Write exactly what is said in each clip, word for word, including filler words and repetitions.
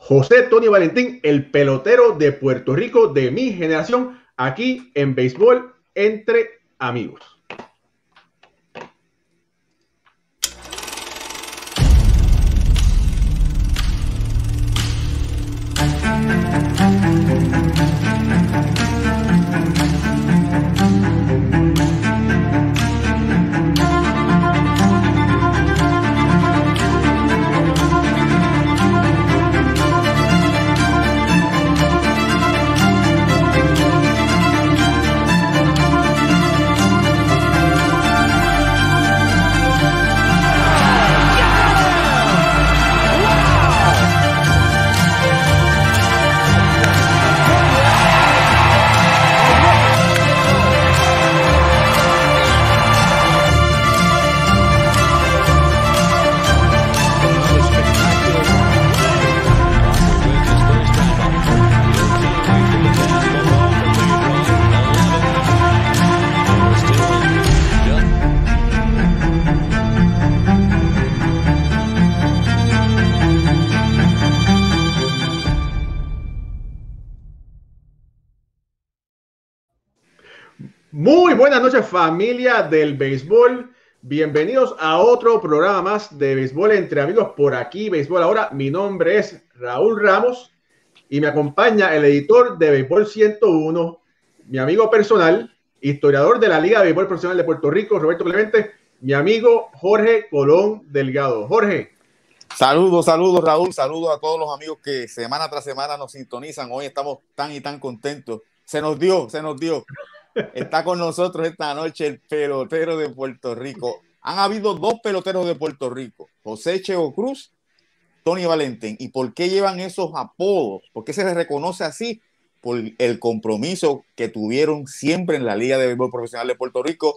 José Tony Valentín, el pelotero de Puerto Rico de mi generación, aquí en Béisbol Entre Amigos. Muy buenas noches, familia del béisbol. Bienvenidos a otro programa más de Béisbol Entre Amigos por aquí, Béisbol Ahora. Mi nombre es Raúl Ramos y me acompaña el editor de Béisbol ciento uno, mi amigo personal, historiador de la Liga de Béisbol Profesional de Puerto Rico, Roberto Clemente, mi amigo Jorge Colón Delgado. Jorge. Saludos, saludos Raúl, saludos a todos los amigos que semana tras semana nos sintonizan. Hoy estamos tan y tan contentos. Se nos dio, se nos dio. Está con nosotros esta noche el pelotero de Puerto Rico. Han habido dos peloteros de Puerto Rico, José Cheo Cruz, Tony Valentín. ¿Y por qué llevan esos apodos? ¿Por qué se les reconoce así? Por el compromiso que tuvieron siempre en la Liga de Béisbol Profesional de Puerto Rico.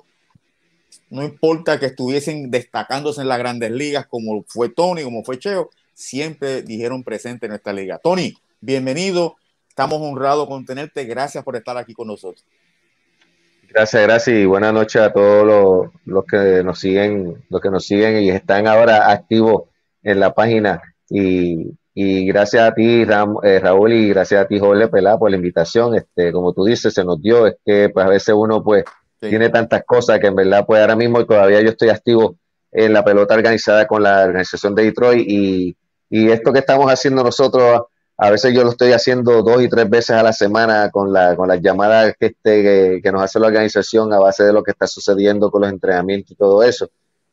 No importa que estuviesen destacándose en las grandes ligas como fue Tony, como fue Cheo, siempre dijeron presente en esta liga. Tony, bienvenido. Estamos honrados con tenerte. Gracias por estar aquí con nosotros. Gracias, gracias y buenas noches a todos los, los que nos siguen, los que nos siguen y están ahora activos en la página. Y, y gracias a ti, Ram, eh, Raúl, y gracias a ti, Jorge Pelá, por la invitación. Este, como tú dices, se nos dio, es que pues a veces uno pues sí. tiene tantas cosas que en verdad pues ahora mismo todavía yo estoy activo en la pelota organizada con la organización de Detroit y, y esto que estamos haciendo nosotros. A veces yo lo estoy haciendo dos y tres veces a la semana con, la, con las llamadas que, este, que, que nos hace la organización a base de lo que está sucediendo con los entrenamientos y todo eso.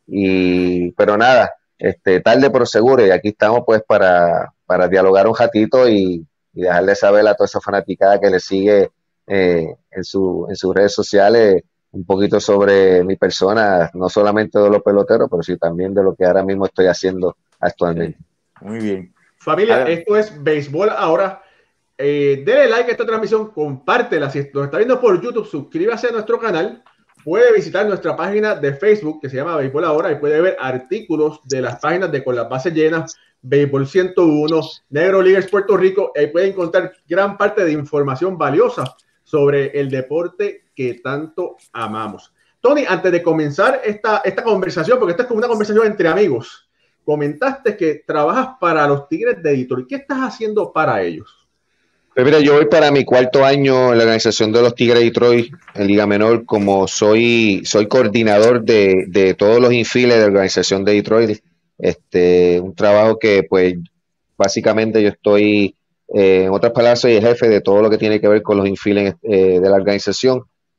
Y, pero nada, este, tarde pero seguro, y aquí estamos pues para, para dialogar un ratito y, y dejarle saber a toda esa fanaticada que le sigue eh, en, su, en sus redes sociales un poquito sobre mi persona, no solamente de los peloteros, pero sí también de lo que ahora mismo estoy haciendo actualmente. Muy bien. Familia, esto es Béisbol Ahora. Eh, denle like a esta transmisión, compártela. Si nos está viendo por YouTube, suscríbase a nuestro canal. Puede visitar nuestra página de Facebook que se llama Béisbol Ahora y puede ver artículos de las páginas de Con las Bases Llenas, Béisbol ciento uno, Negro Leaguers Puerto Rico. Ahí puede encontrar gran parte de información valiosa sobre el deporte que tanto amamos. Tony, antes de comenzar esta, esta conversación, porque esta es como una conversación entre amigos, comentaste que trabajas para los Tigres de Detroit. ¿Qué estás haciendo para ellos? Pues mira, yo voy para mi cuarto año en la organización de los Tigres de Detroit en Liga Menor, como soy soy coordinador de, de todos los infiles de la organización de Detroit. Este, un trabajo que pues básicamente yo estoy, eh, en otras palabras, soy el jefe de todo lo que tiene que ver con los infiles eh, de la organización.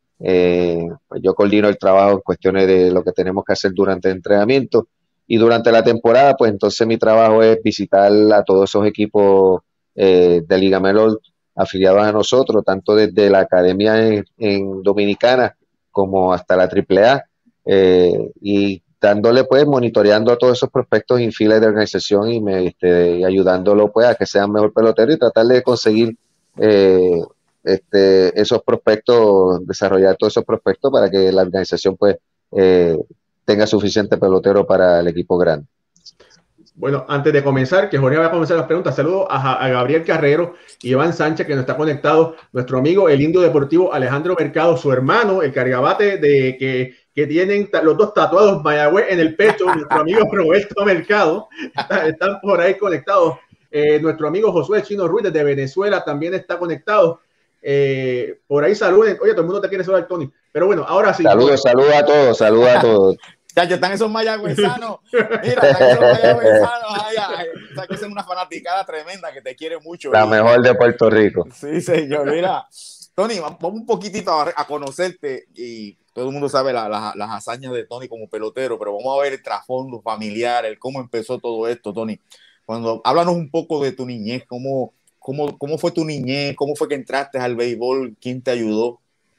Eh, pues yo coordino el trabajo en cuestiones de lo que tenemos que hacer durante el entrenamiento. Y durante la temporada, pues entonces mi trabajo es visitar a todos esos equipos eh, de Liga Menor afiliados a nosotros, tanto desde la academia en, en Dominicana como hasta la triple A, eh, y dándole pues, monitoreando a todos esos prospectos infiles de organización y me, este, ayudándolo pues a que sean mejor pelotero y tratar de conseguir eh, este, esos prospectos, desarrollar todos esos prospectos para que la organización pues eh, tenga suficiente pelotero para el equipo grande. Bueno, antes de comenzar, que Jorge va a comenzar las preguntas, saludo a, a Gabriel Carrero y Iván Sánchez, que nos está conectado, nuestro amigo el Indio Deportivo Alejandro Mercado, su hermano, el cargabate de que, que tienen los dos tatuados Mayagüez en el pecho, nuestro amigo Roberto Mercado, está, están por ahí conectados. Eh, nuestro amigo Josué Chino Ruiz desde Venezuela también está conectado. Eh, por ahí saluden. Oye, todo el mundo te quiere saludar, Tony. Pero bueno, ahora sí. Saludos, saludos a todos, saludos a todos. Ya que están esos mayagüezanos. Mira, están esos mayagüezanos. Ay, ay, o sea, que es una fanaticada tremenda que te quiere mucho. La y, mejor de Puerto Rico. Sí, señor. Mira, Tony, vamos un poquitito a, a conocerte y todo el mundo sabe la, la, las hazañas de Tony como pelotero, pero vamos a ver el trasfondo familiar, el cómo empezó todo esto, Tony. Cuando háblanos un poco de tu niñez, cómo, cómo, cómo fue tu niñez, cómo fue que entraste al béisbol, quién te ayudó.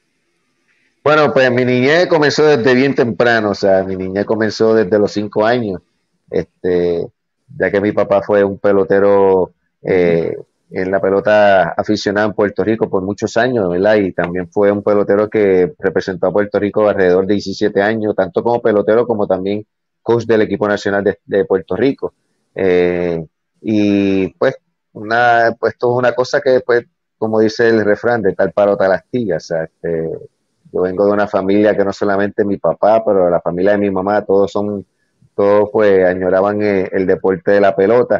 Bueno, pues mi niñez comenzó desde bien temprano, o sea, mi niñez comenzó desde los cinco años, este, ya que mi papá fue un pelotero eh, en la pelota aficionada en Puerto Rico por muchos años, ¿verdad? Y también fue un pelotero que representó a Puerto Rico alrededor de diecisiete años, tanto como pelotero como también coach del equipo nacional de, de Puerto Rico. Eh, y pues, una, pues, esto es una cosa que, pues, como dice el refrán, de tal palo tal astilla, o sea, este, yo vengo de una familia que no solamente mi papá, pero la familia de mi mamá, todos son, todos pues añoraban el, el deporte de la pelota.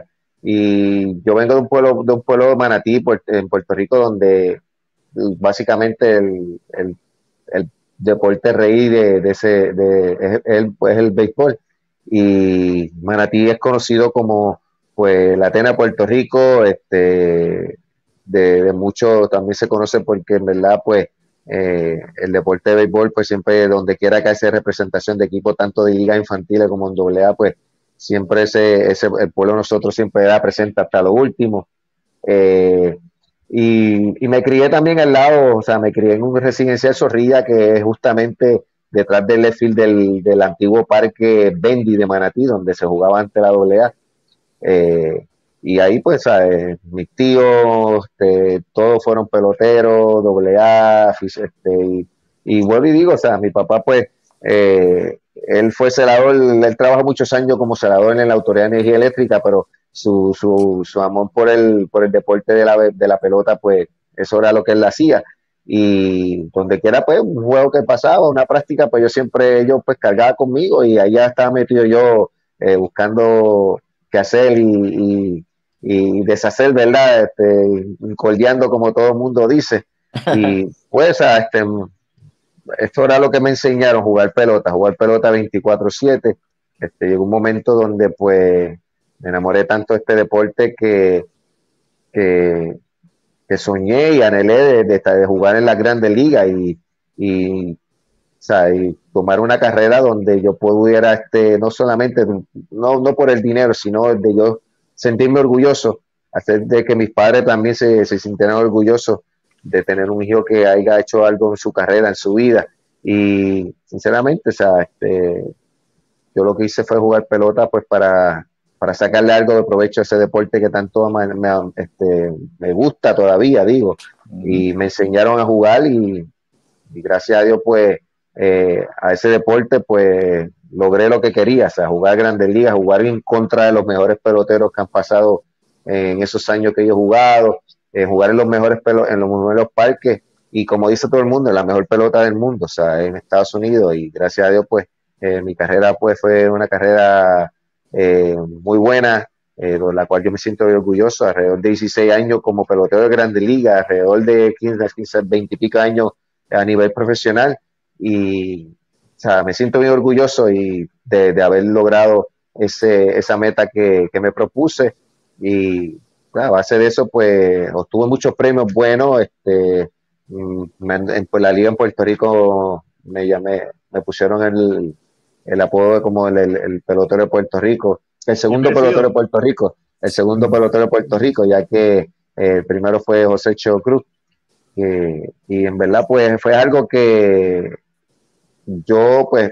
Y yo vengo de un pueblo, de un pueblo de Manatí, en Puerto Rico, donde básicamente el, el, el deporte rey de, de ese, de, es, el, pues el béisbol. Y Manatí es conocido como pues la Atena de Puerto Rico, este, de, de mucho también se conoce porque en verdad pues eh, el deporte de béisbol pues siempre donde quiera que haya representación de equipo tanto de ligas infantiles como en doble A pues siempre ese, ese el pueblo de nosotros siempre da presente hasta lo último. Eh, y, y me crié también al lado, o sea, me crié en un residencial Zorrilla que es justamente detrás del left field del, del antiguo parque Bendy de Manatí, donde se jugaba antes la doble A. Eh, y ahí pues ¿sabes? Mis tíos, este, todos fueron peloteros, doble A, este, y, y vuelvo y digo, o sea, mi papá pues, eh, él fue celador, él trabajó muchos años como celador en la Autoridad de Energía Eléctrica, pero su, su, su amor por el, por el deporte de la, de la pelota, pues eso era lo que él hacía. Y donde quiera, pues, un juego que pasaba, una práctica, pues yo siempre, yo pues cargaba conmigo y allá estaba metido yo eh, buscando qué hacer y, y, y deshacer, ¿verdad? Este, cordeando como todo el mundo dice. Y pues, este, esto era lo que me enseñaron, jugar pelota, jugar pelota veinticuatro siete. Este, llegó un momento donde pues me enamoré tanto de este deporte que, que, que soñé y anhelé de, de, de jugar en la Grandes Ligas y, y, o sea, y tomar una carrera donde yo pudiera, este, no solamente, no, no por el dinero, sino de yo sentirme orgulloso, hacer de que mis padres también se, se sintieran orgullosos de tener un hijo que haya hecho algo en su carrera, en su vida. Y sinceramente, o sea, este, yo lo que hice fue jugar pelota pues para, para sacarle algo de provecho a ese deporte que tanto me, me, este, me gusta todavía, digo. Y me enseñaron a jugar y, y gracias a Dios pues eh, a ese deporte pues logré lo que quería, o sea, jugar Grandes Ligas, jugar en contra de los mejores peloteros que han pasado en esos años que yo he jugado, eh, jugar en los mejores pelo en los mejores parques y como dice todo el mundo, la mejor pelota del mundo, o sea, en Estados Unidos y gracias a Dios pues eh, mi carrera pues fue una carrera eh, muy buena, eh, de la cual yo me siento orgulloso, alrededor de dieciséis años como pelotero de Grandes Ligas, alrededor de quince, quince, veinte y pico años a nivel profesional y o sea, me siento muy orgulloso y de, de haber logrado ese, esa meta que, que me propuse y a base de eso pues obtuve muchos premios buenos, este, me, en, pues, la liga en Puerto Rico me llamé, me pusieron el, el apodo como el, el, el pelotero de Puerto Rico, el segundo pelotero de Puerto Rico, el segundo pelotero de Puerto Rico, ya que eh, el primero fue José Cheo Cruz. Eh, y en verdad pues fue algo que yo pues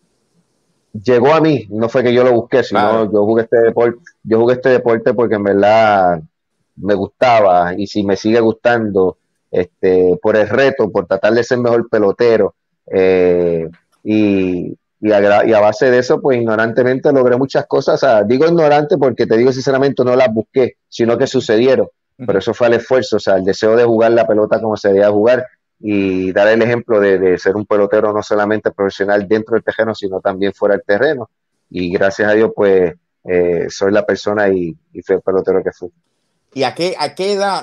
llegó a mí, no fue que yo lo busqué, sino claro. yo jugué este deporte, yo jugué este deporte porque en verdad me gustaba y si me sigue gustando este por el reto, por tratar de ser mejor pelotero eh, y, y, a, y a base de eso pues ignorantemente logré muchas cosas, o sea, digo ignorante porque te digo sinceramente no las busqué, sino que sucedieron. Pero eso fue el esfuerzo, o sea, el deseo de jugar la pelota como se debía jugar y dar el ejemplo de, de ser un pelotero no solamente profesional dentro del terreno, sino también fuera del terreno. Y gracias a Dios, pues, eh, soy la persona y, y fui el pelotero que fui. ¿Y a qué, a qué edad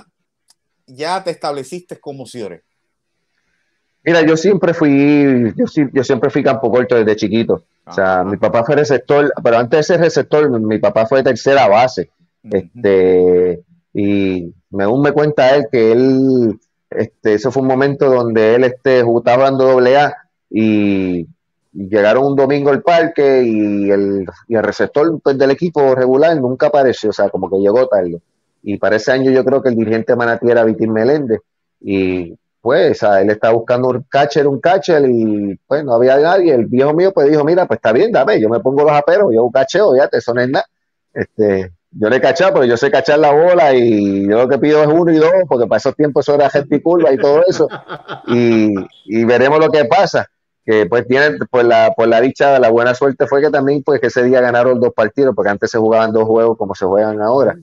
ya te estableciste como Ciore? Mira, yo siempre fui, yo, yo siempre fui campo corto desde chiquito. O sea, mi papá fue receptor, pero antes de ser receptor, mi papá fue tercera base. Uh-huh. Este, y me, aún me cuenta él que él, este, eso fue un momento donde él este, estaba jugando doble A y, y llegaron un domingo al parque y el, y el receptor pues, del equipo regular nunca apareció, o sea, como que llegó tarde. Y para ese año yo creo que el dirigente de Manatí era Vitín Meléndez y pues, o sea, él estaba buscando un catcher, un catcher y pues no había nadie. El viejo mío pues dijo, mira, pues está bien, dame, yo me pongo los aperos, yo cacheo, ya te son nada. Este, yo le he cachado, pero yo sé cachar la bola y yo lo que pido es uno y dos, porque para esos tiempos eso era gente y curva y todo eso. Y, y veremos lo que pasa. Que pues tiene, pues la, por la dicha, la buena suerte fue que también pues que ese día ganaron dos partidos, porque antes se jugaban dos juegos como se juegan ahora.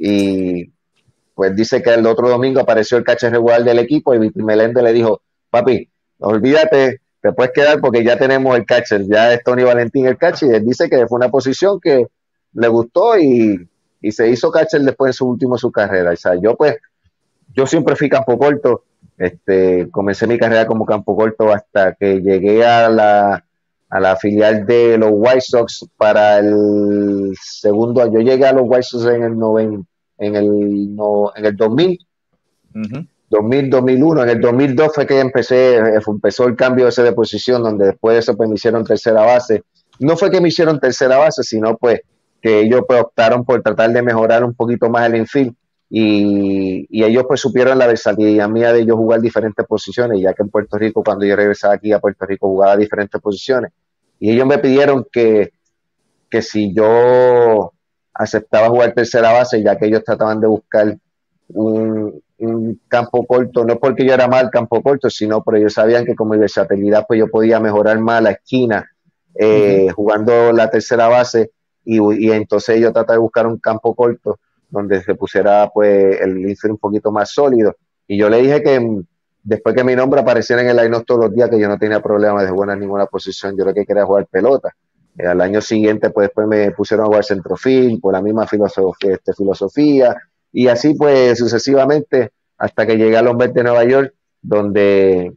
Y pues dice que el otro domingo apareció el catcher regular del equipo y Vitín Meléndez le dijo, papi, olvídate, te puedes quedar porque ya tenemos el catcher, ya es Tony Valentín el catcher, y él dice que fue una posición que le gustó y, y se hizo catcher después en su último de su carrera. O sea, yo pues, yo siempre fui campo corto, este, comencé mi carrera como campo corto hasta que llegué a la, a la filial de los White Sox para el segundo año. Yo llegué a los White Sox en el noventa, en el, no, en el dos mil, uh-huh. dos mil, dos mil uno, en el dos mil dos fue que empecé, empezó el cambio ese de posición, donde después de eso pues me hicieron tercera base. No fue que me hicieron tercera base, sino pues que ellos pues optaron por tratar de mejorar un poquito más el infield y, y ellos pues supieron la versatilidad mía de ellos jugar diferentes posiciones, ya que en Puerto Rico, cuando yo regresaba aquí a Puerto Rico, jugaba diferentes posiciones. Y ellos me pidieron que, que si yo aceptaba jugar tercera base, ya que ellos trataban de buscar un, un campo corto, no porque yo era mal campo corto, sino porque ellos sabían que con mi versatilidad pues yo podía mejorar más la esquina eh, uh-huh. jugando la tercera base y, y entonces ellos trataban de buscar un campo corto donde se pusiera pues el infield un poquito más sólido y yo le dije que después que mi nombre apareciera en el line-up todos los días que yo no tenía problema de jugar en ninguna posición, yo lo que quería jugar pelota. Eh, al año siguiente pues después me pusieron a jugar centrofield por la misma filosofía, este, filosofía y así pues sucesivamente hasta que llegué a los Mets de Nueva York, donde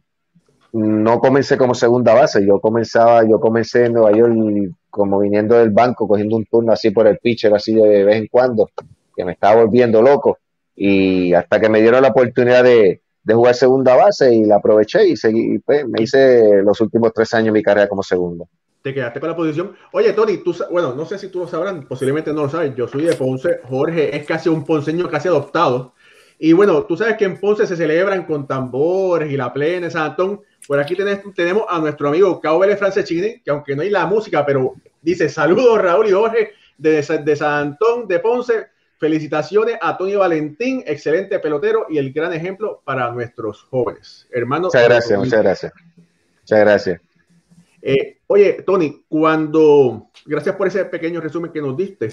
no comencé como segunda base, yo comenzaba, yo comencé en Nueva York como viniendo del banco, cogiendo un turno así por el pitcher así de vez en cuando, que me estaba volviendo loco y hasta que me dieron la oportunidad de, de jugar segunda base y la aproveché y seguí, pues me hice los últimos tres años de mi carrera como segundo. Te quedaste con la posición. Oye, Tony, tú, bueno, no sé si tú lo sabrás, posiblemente no lo sabes. Yo soy de Ponce. Jorge es casi un ponceño casi adoptado. Y bueno, tú sabes que en Ponce se celebran con tambores y la plena de San Antón. Por aquí tenés, tenemos a nuestro amigo Cao Vélez Francescini, que aunque no hay la música, pero dice saludos Raúl y Jorge de, de San Antón de Ponce. Felicitaciones a Tony Valentín, excelente pelotero y el gran ejemplo para nuestros jóvenes. Hermano. Muchas gracias, muchas gracias. Muchas gracias. Eh, oye, Tony, cuando, gracias por ese pequeño resumen que nos diste,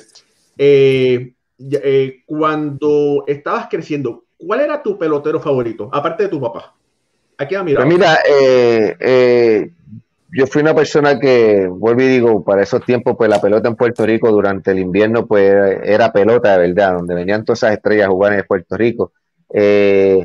eh, eh, cuando estabas creciendo, ¿cuál era tu pelotero favorito, aparte de tu papá? ¿A quién admirabas? Pues mira, eh, eh, yo fui una persona que, vuelvo y digo, para esos tiempos, pues la pelota en Puerto Rico durante el invierno, pues era pelota de verdad, donde venían todas esas estrellas a jugar en Puerto Rico. Eh,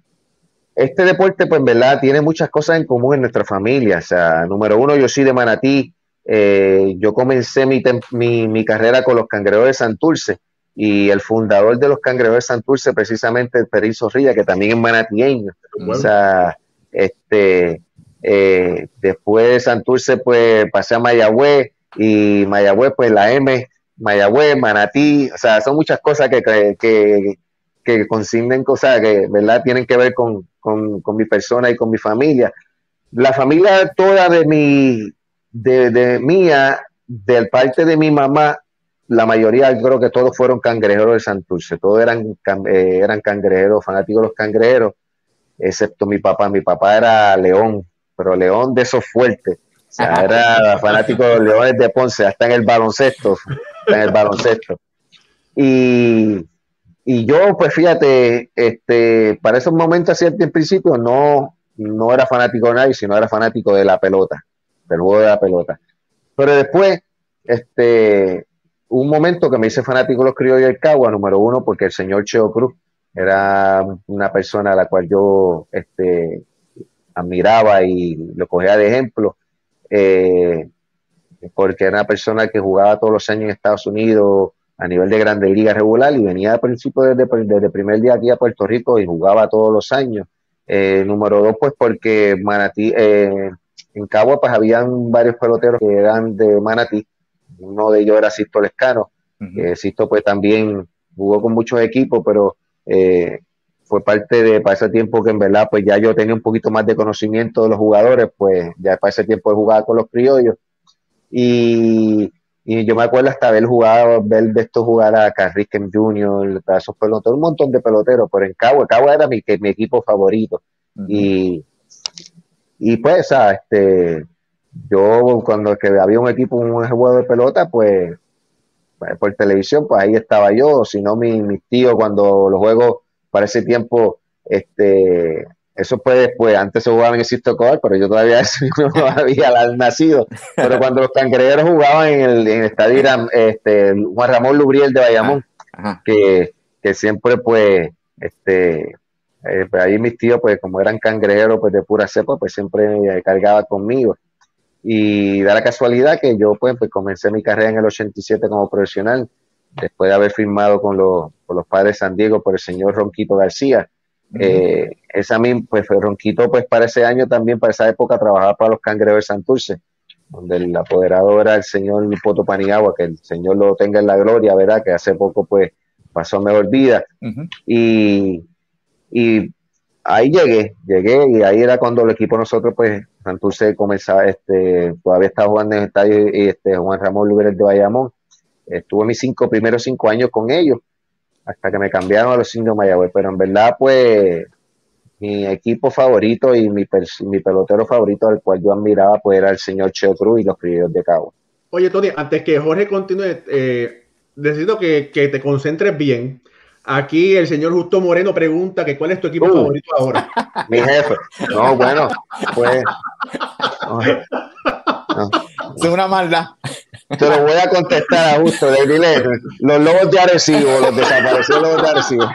Este deporte, pues en verdad, tiene muchas cosas en común en nuestra familia. O sea, número uno, yo soy de Manatí. Eh, yo comencé mi, mi, mi carrera con los Cangrejeros de Santurce y el fundador de los Cangrejeros de Santurce, precisamente el Perín Zorrilla, que también es manatieño. Bueno. O sea, este, eh, después de Santurce, pues pasé a Mayagüez y Mayagüez, pues la M, Mayagüez, Manatí. O sea, son muchas cosas que, que, que que consignen cosas que, ¿verdad?, tienen que ver con, con, con mi persona y con mi familia. La familia toda de mi, de, de mía, del parte de mi mamá, la mayoría, creo que todos fueron cangrejeros de Santurce, todos eran, eh, eran cangrejeros, fanáticos de los cangrejeros, excepto mi papá. Mi papá era León, pero León de esos fuertes. O sea, era fanático de los Leones de Ponce, hasta en el baloncesto, hasta en el baloncesto. Y Y yo, pues fíjate, este, para esos momentos, así en principio, no, no era fanático de nadie, sino era fanático de la pelota, del juego de la pelota. Pero después, este, un momento que me hice fanático de los Criollos del Cagua, número uno, porque el señor Cheo Cruz era una persona a la cual yo este, admiraba y lo cogía de ejemplo, eh, porque era una persona que jugaba todos los años en Estados Unidos a nivel de Grande Liga regular y venía al principio desde, desde el primer día aquí a Puerto Rico y jugaba todos los años. Eh, número dos, pues porque Manatí, eh, en Cagua pues habían varios peloteros que eran de Manatí. Uno de ellos era Sisto Lescano. Uh-huh. eh, Sisto pues también jugó con muchos equipos, pero eh, fue parte de, para ese tiempo que en verdad pues ya yo tenía un poquito más de conocimiento de los jugadores, pues ya para ese tiempo él jugaba con los Criollos. Y, y yo me acuerdo hasta ver jugar, ver de estos jugar a Carrisken junior, a esos peloteros, un montón de peloteros, pero en Cagua, Cagua era mi, mi equipo favorito. Uh-huh. Y, y pues, o sea, este, yo cuando que había un equipo, un juego de pelota, pues, pues por televisión, pues ahí estaba yo, si no mi, mis tíos cuando los juegos para ese tiempo, este, eso fue después, antes se jugaba en el Sisto Cobar, pero yo todavía no había nacido, pero cuando los Cangrejeros jugaban en el, en el estadio este, Juan Ramón Lubriel de Bayamón, ah, que, que siempre pues, este, eh, pues ahí mis tíos, pues como eran cangrejeros pues de pura cepa, pues siempre cargaba conmigo. Y da la casualidad que yo pues, pues comencé mi carrera en el ochenta y siete como profesional, después de haber firmado con los, con los Padres de San Diego por el señor Ronquito García. Uh-huh. eh, esa misma, pues Ronquito pues para ese año también, para esa época trabajaba para los Cangrejeros de Santurce, donde el apoderado era el señor Poto Paniagua, que el señor lo tenga en la gloria, ¿verdad? Que hace poco pues pasó mejor vida. Uh-huh. y, y ahí llegué, llegué y ahí era cuando el equipo nosotros pues Santurce comenzaba, este, todavía estaba jugando en el estadio y este, Juan Ramón Lubriel de Bayamón. Estuve mis cinco primeros cinco años con ellos hasta que me cambiaron a los Indios Mayagüez, pero en verdad pues mi equipo favorito y mi, mi pelotero favorito al cual yo admiraba pues era el señor Cheo Cruz y los Criollos de Cagua. Oye Tony, antes que Jorge continúe, eh, necesito que, que te concentres bien. Aquí el señor Justo Moreno pregunta que cuál es tu equipo uh, favorito ahora. Mi jefe. No, bueno, pues no, no. Es una maldad. Te lo voy a contestar a Justo. De dile, los Lobos de Arecibo, los desaparecidos Lobos de Arecibo.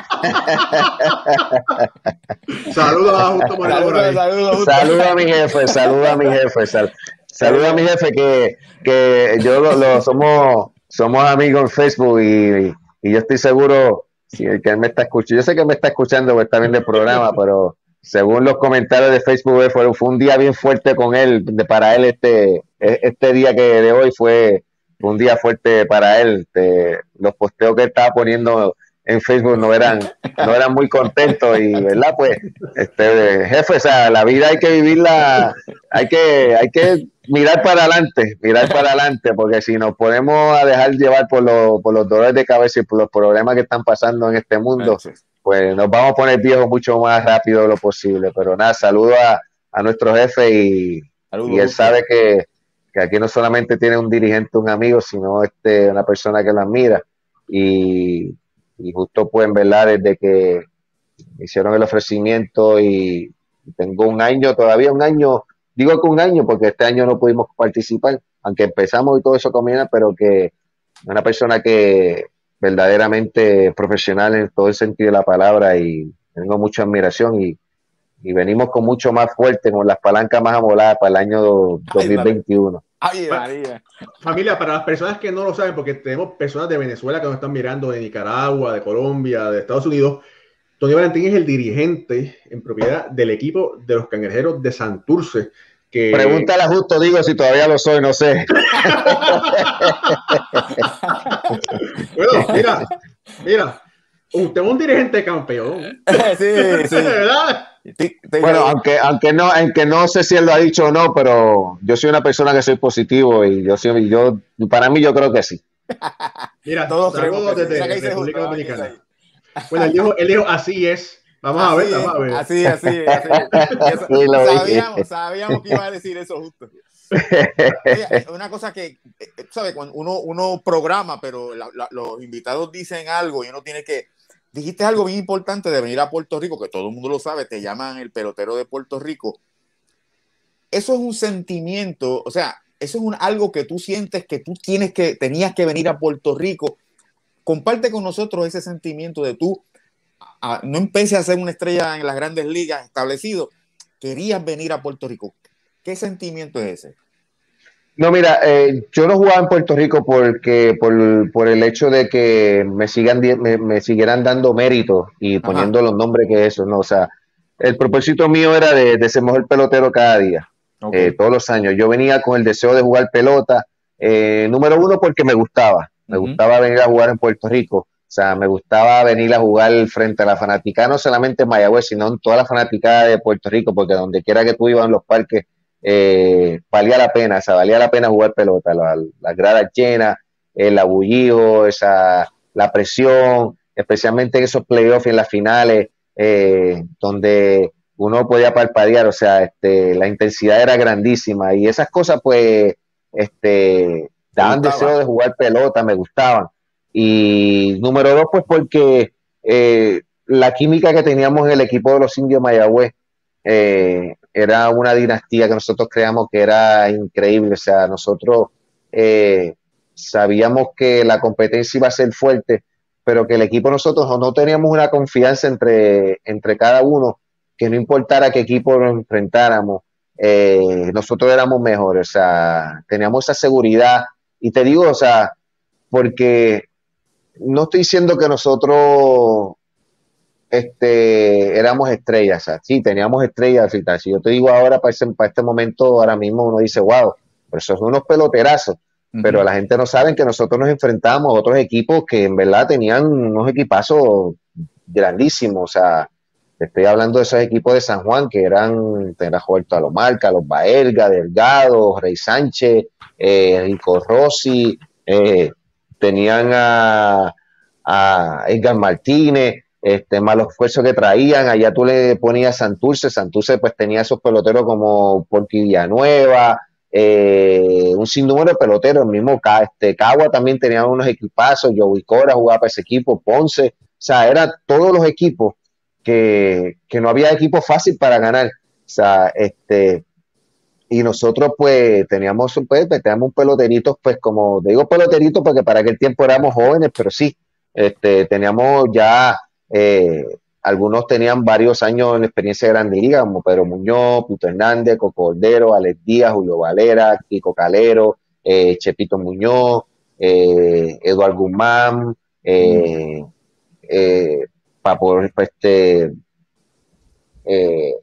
Saludos a Justo Moreno. Saludos saludo, saludo a mi jefe, saludos a mi jefe. Sal, saludos a mi jefe que, que yo lo, lo somos, somos amigos en Facebook y, y yo estoy seguro si que él me está escuchando. Yo sé que me está escuchando porque está viendo el programa, pero según los comentarios de Facebook fue, fue un día bien fuerte con él. De, para él este este día que de hoy fue un día fuerte para él. Este, los posteos que él estaba poniendo en Facebook no eran no eran muy contentos y verdad pues este jefe, o sea, la vida hay que vivirla, hay que hay que mirar para adelante, mirar para adelante, porque si nos podemos a dejar llevar por los por los dolores de cabeza y por los problemas que están pasando en este mundo, pues nos vamos a poner viejos mucho más rápido de lo posible. Pero nada, saludo a, a nuestro jefe y, y él sabe que, que aquí no solamente tiene un dirigente, un amigo, sino este una persona que lo admira. Y, y justo pues en verdad desde que hicieron el ofrecimiento y tengo un año, todavía un año, digo que un año porque este año no pudimos participar, aunque empezamos y todo eso comienza, pero que una persona que verdaderamente profesional en todo el sentido de la palabra y tengo mucha admiración y, y venimos con mucho más fuerte, con las palancas más amoladas para el año dos mil veintiuno. Ay, María. Familia, para las personas que no lo saben, porque tenemos personas de Venezuela que nos están mirando, de Nicaragua, de Colombia, de Estados Unidos, Tony Valentín es el dirigente en propiedad del equipo de los Cangrejeros de Santurce. Que... Pregúntale a Justo, digo si todavía lo soy, no sé. Bueno, mira, mira, usted es un dirigente campeón. Sí, sí. ¿Verdad? Bueno, aunque, aunque no, aunque no sé si él lo ha dicho o no, pero yo soy una persona que soy positivo y yo soy, yo, para mí yo creo que sí. Mira, todos saludos desde República Dominicana. Bueno, él dijo, él dijo, así es. Vamos así a ver, vamos a ver. Así, así, así. Eso, sí, sabíamos, sabíamos que iba a decir eso justo. Oye, una cosa que, ¿sabes? Cuando uno, uno programa, pero la, la, los invitados dicen algo y uno tiene que... Dijiste algo bien importante de venir a Puerto Rico, que todo el mundo lo sabe, te llaman el pelotero de Puerto Rico. Eso es un sentimiento, o sea, eso es un, algo que tú sientes que tú tienes que, tenías que venir a Puerto Rico. Comparte con nosotros ese sentimiento de tú, a, no empecé a ser una estrella en las grandes ligas establecido, querías venir a Puerto Rico. ¿Qué sentimiento es ese? No, mira, eh, yo no jugaba en Puerto Rico porque por, por el hecho de que me sigan me, me siguieran dando mérito y poniendo Ajá. los nombres que eso, ¿no? O sea, el propósito mío era de, de ser mejor pelotero cada día, Okay. eh, todos los años. Yo venía con el deseo de jugar pelota, eh, número uno porque me gustaba, me Uh-huh. gustaba venir a jugar en Puerto Rico. O sea, me gustaba venir a jugar frente a la fanaticada, no solamente en Mayagüez, sino en toda la fanaticada de Puerto Rico, porque donde quiera que tú ibas en los parques, Eh, valía la pena, o sea, valía la pena jugar pelota, las la gradas llenas, el abullido, esa, la presión, especialmente en esos playoffs y en las finales, eh, donde uno podía parpadear, o sea, este, la intensidad era grandísima y esas cosas pues este, daban deseo de jugar pelota, me gustaban. Y número dos, pues porque eh, la química que teníamos en el equipo de los Indios Mayagüez, eh, era una dinastía que nosotros creamos que era increíble, o sea, nosotros eh, sabíamos que la competencia iba a ser fuerte, pero que el equipo nosotros no, no teníamos una confianza entre, entre cada uno, que no importara qué equipo nos enfrentáramos, eh, nosotros éramos mejores, o sea, teníamos esa seguridad, y te digo, o sea, porque no estoy diciendo que nosotros este, éramos estrellas, o sea, sí, teníamos estrellas y tal. Si yo te digo ahora, para, ese, para este momento, ahora mismo uno dice, wow, pero esos son unos peloterazos, uh-huh. Pero la gente no sabe que nosotros nos enfrentamos a otros equipos que en verdad tenían unos equipazos grandísimos, o sea, te estoy hablando de esos equipos de San Juan que eran, era Roberto Alomarca, los Baerga, Delgado, Rey Sánchez, eh, Rico Rossi, eh, tenían a, a Edgar Martínez, este, más los esfuerzos que traían, allá tú le ponías Santurce, Santurce pues tenía esos peloteros como Porky Villanueva, eh, un sinnúmero de peloteros, el mismo este, Cagua también tenía unos equipazos, Joey Cora jugaba para ese equipo, Ponce, o sea, eran todos los equipos que, que no había equipo fácil para ganar, o sea, este, y nosotros pues teníamos, pues, teníamos un peloterito, pues como digo peloterito porque para aquel tiempo éramos jóvenes, pero sí, este, teníamos ya Eh, algunos tenían varios años en experiencia de Grande Liga, como Pedro Muñoz, Pito Hernández, Coco Cordero, Alex Díaz, Julio Valera, Kiko Calero, eh, Chepito Muñoz, eh, Eduardo Guzmán, eh, eh, para poder este, eh,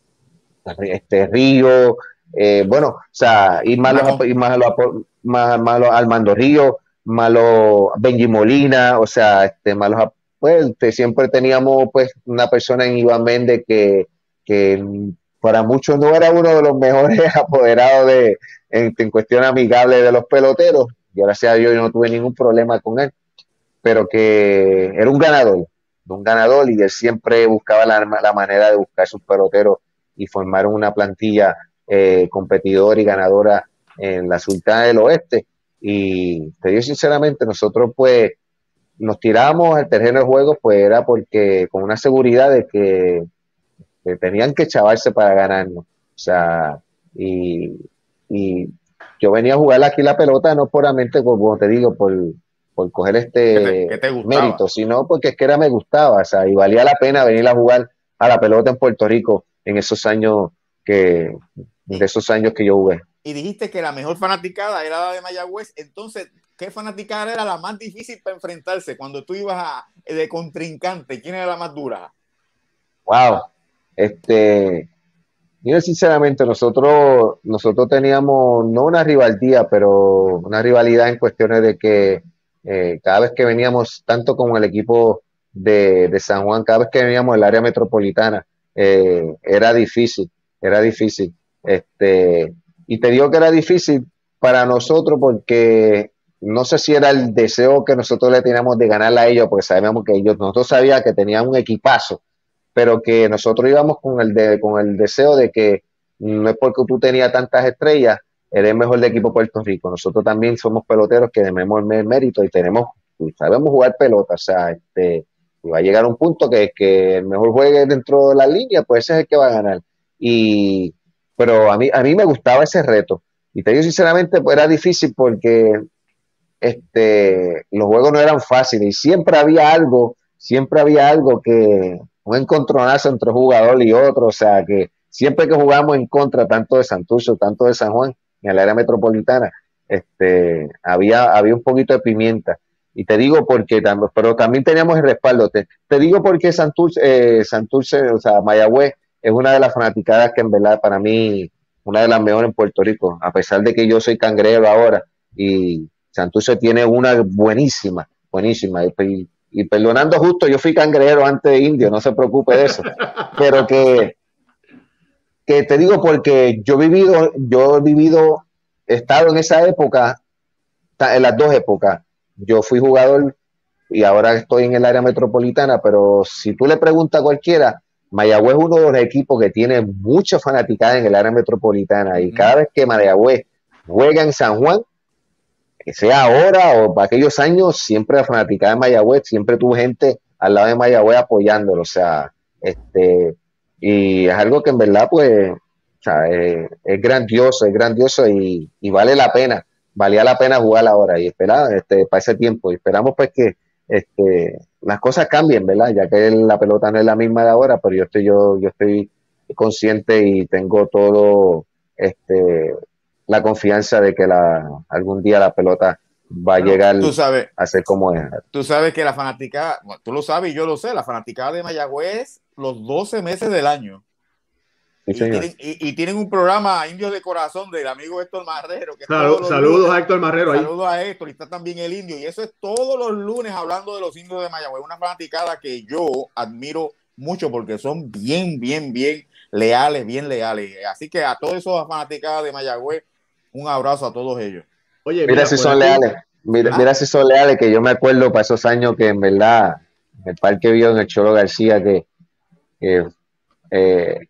este Río, eh, bueno, o sea, y más los, y más los, más, más los Armando Río, más los Benji Molina, o sea, este, más los pues siempre teníamos pues una persona en Iván Méndez que, que para muchos no era uno de los mejores apoderados de, en, en cuestión amigable de los peloteros, y gracias a Dios yo no tuve ningún problema con él, pero que era un ganador, un ganador, y él siempre buscaba la, la manera de buscar sus peloteros y formar una plantilla eh, competidora y ganadora en la Sultana del Oeste, y te digo sinceramente, nosotros pues nos tiramos al terreno de juego, pues era porque con una seguridad de que, que tenían que chavarse para ganarnos. O sea, y, y yo venía a jugar aquí la pelota no puramente, como te digo, por, por coger este ¿Qué te, qué te mérito, sino porque es que era me gustaba, o sea, y valía la pena venir a jugar a la pelota en Puerto Rico en esos años que, de esos años que yo jugué. Y dijiste que la mejor fanaticada era la de Mayagüez, entonces, ¿qué fanaticada era la más difícil para enfrentarse cuando tú ibas a, de contrincante? ¿Quién era la más dura? Wow, este, yo sinceramente nosotros, nosotros teníamos no una rivalidad, pero una rivalidad en cuestiones de que eh, cada vez que veníamos, tanto con el equipo de, de San Juan, cada vez que veníamos al área metropolitana, eh, era difícil, era difícil. Este, y te digo que era difícil para nosotros porque no sé si era el deseo que nosotros le teníamos de ganarla a ellos, porque sabíamos que ellos, nosotros sabíamos que tenían un equipazo, pero que nosotros íbamos con el, de, con el deseo de que no es porque tú tenías tantas estrellas, eres mejor de equipo Puerto Rico. Nosotros también somos peloteros que tenemos el mérito y tenemos, y sabemos jugar pelota, o sea, este, y va a llegar un punto que, que el mejor juegue dentro de la línea, pues ese es el que va a ganar. Y, pero a mí, a mí me gustaba ese reto. y te digo sinceramente, pues era difícil porque este, los juegos no eran fáciles y siempre había algo, siempre había algo que, un encontronazo entre un jugador y otro, o sea que siempre que jugamos en contra tanto de Santurce, tanto de San Juan, en el área metropolitana, este, había, había un poquito de pimienta. Y te digo porque, pero también teníamos el respaldo. Te, te digo porque Santurce, eh, Santurce, o sea, Mayagüez, es una de las fanaticadas que en verdad para mí, una de las mejores en Puerto Rico, a pesar de que yo soy cangrero ahora, y Santurce tiene una buenísima, buenísima. Y, y, y perdonando justo, yo fui cangrero antes de indio, no se preocupe de eso. Pero que, que te digo porque yo he vivido, yo he vivido, he estado en esa época, en las dos épocas. Yo fui jugador y ahora estoy en el área metropolitana, pero si tú le preguntas a cualquiera, Mayagüez es uno de los equipos que tiene mucha fanaticada en el área metropolitana y cada vez que Mayagüez juega en San Juan, que sea ahora o para aquellos años, siempre la fanaticada de Mayagüez, siempre tuvo gente al lado de Mayagüez apoyándolo, o sea, este, y es algo que en verdad pues, o sea, es, es grandioso, es grandioso y, y vale la pena. Valía la pena jugar ahora y esperar este, para ese tiempo. Y esperamos pues que este, las cosas cambien, ¿verdad? Ya que la pelota no es la misma de ahora, pero yo estoy, yo, yo estoy consciente y tengo todo este, la confianza de que la, algún día la pelota va a bueno, llegar tú sabes, a ser como es. Tú sabes que la fanaticada, bueno, tú lo sabes y yo lo sé, la fanaticada de Mayagüez los doce meses del año. Sí, y, tienen, y, y tienen un programa Indios de Corazón del amigo Héctor Marrero. Que Salud, saludos lunes, a Héctor Marrero. Saludos ahí. a Héctor, y está también el Indio. Y eso es todos los lunes hablando de los indios de Mayagüez. Una fanaticada que yo admiro mucho porque son bien, bien, bien leales, bien leales. Así que a todos esos fanaticadas de Mayagüez, un abrazo a todos ellos. Oye, mira, mira si son aquí, leales. Mira, mira si son leales, que yo me acuerdo para esos años que en verdad, en el parque vio en el Cholo García que, que eh,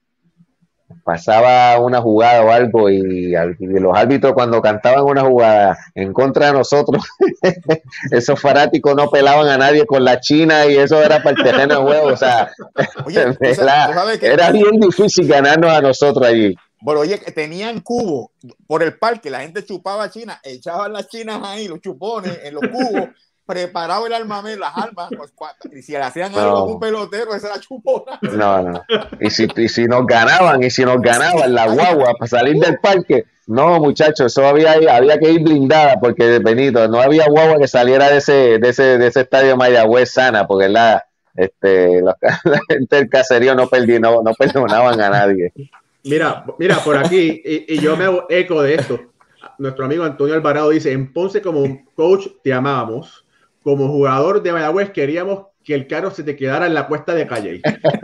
pasaba una jugada o algo y, y los árbitros cuando cantaban una jugada en contra de nosotros, esos fanáticos no pelaban a nadie con la China y eso era para el terreno de juego, o sea, oye, ¿tú sabes, era, ¿tú sabes que era bien difícil ganarnos a nosotros allí. Bueno, oye, tenían cubos por el parque, la gente chupaba China, echaban las chinas ahí, los chupones en los cubos, preparaba el armamento, las armas, pues, y si le hacían no. algo a un pelotero, esa era chupona. No, no. Y si, y si nos ganaban, y si nos ganaban la guagua para salir del parque, no, muchachos, eso había, había que ir blindada, porque Benito, no había guagua que saliera de ese, de ese, de ese estadio Mayagüez sana, porque la, este, la, la gente del caserío no, perdi, no, no perdonaban a nadie. Mira, mira, por aquí, y, y yo me hago eco de esto. Nuestro amigo Antonio Alvarado dice: en Ponce, como coach, te amábamos. Como jugador de Mayagüez, queríamos que el carro se te quedara en la cuesta de Calle.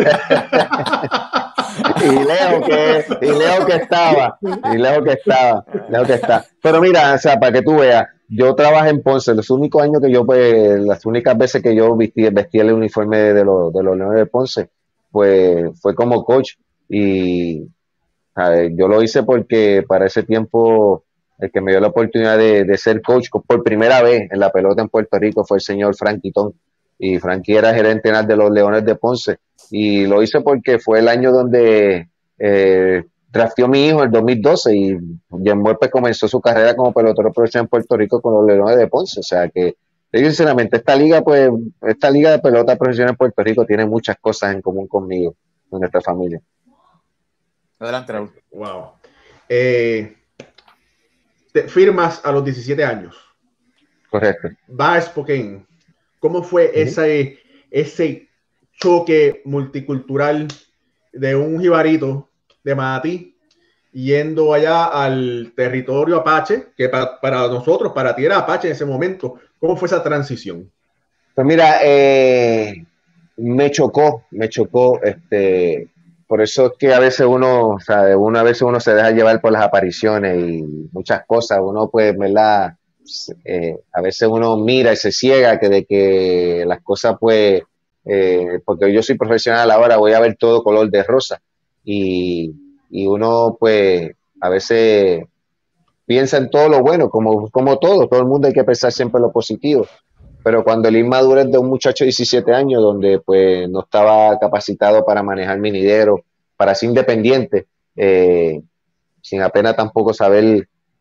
y Leo que, y Leo que estaba, y Leo que estaba, Leo que está. Pero mira, o sea, para que tú veas, yo trabajé en Ponce, los únicos años que yo, pues, las únicas veces que yo vestí, vestí el uniforme de los, de los Leones de Ponce, pues fue como coach. Y a ver, yo lo hice porque para ese tiempo el que me dio la oportunidad de, de ser coach por primera vez en la pelota en Puerto Rico fue el señor Frankie Ton, y Frankie era gerente de los Leones de Ponce, y lo hice porque fue el año donde eh, drafteó mi hijo en el dos mil doce y Jan Muerpes comenzó su carrera como pelotero profesional en Puerto Rico con los Leones de Ponce. O sea que, sinceramente, esta liga, pues, esta liga de pelota profesional en Puerto Rico tiene muchas cosas en común conmigo, con nuestra familia. Adelante, Raúl. Wow. Eh, te firmas a los diecisiete años. Correcto. Va a Spokane. ¿Cómo fue uh-huh. ese, ese choque multicultural de un jibarito de Manatí yendo allá al territorio Apache, que para, para nosotros, para ti era Apache en ese momento? ¿Cómo fue esa transición? Pues mira, eh, me chocó, me chocó, este... Por eso es que a veces uno, o sea, uno a veces uno se deja llevar por las apariciones y muchas cosas. Uno, pues, ¿verdad? Eh, a veces uno mira y se ciega que de que las cosas, pues, eh, porque yo soy profesional ahora, voy a ver todo color de rosa. Y, y uno, pues, a veces piensa en todo lo bueno, como, como todo. Todo el mundo hay que pensar siempre en lo positivo. Pero cuando el inmadurez de un muchacho de diecisiete años, donde pues no estaba capacitado para manejar minidero, para ser independiente, eh, sin apenas tampoco saber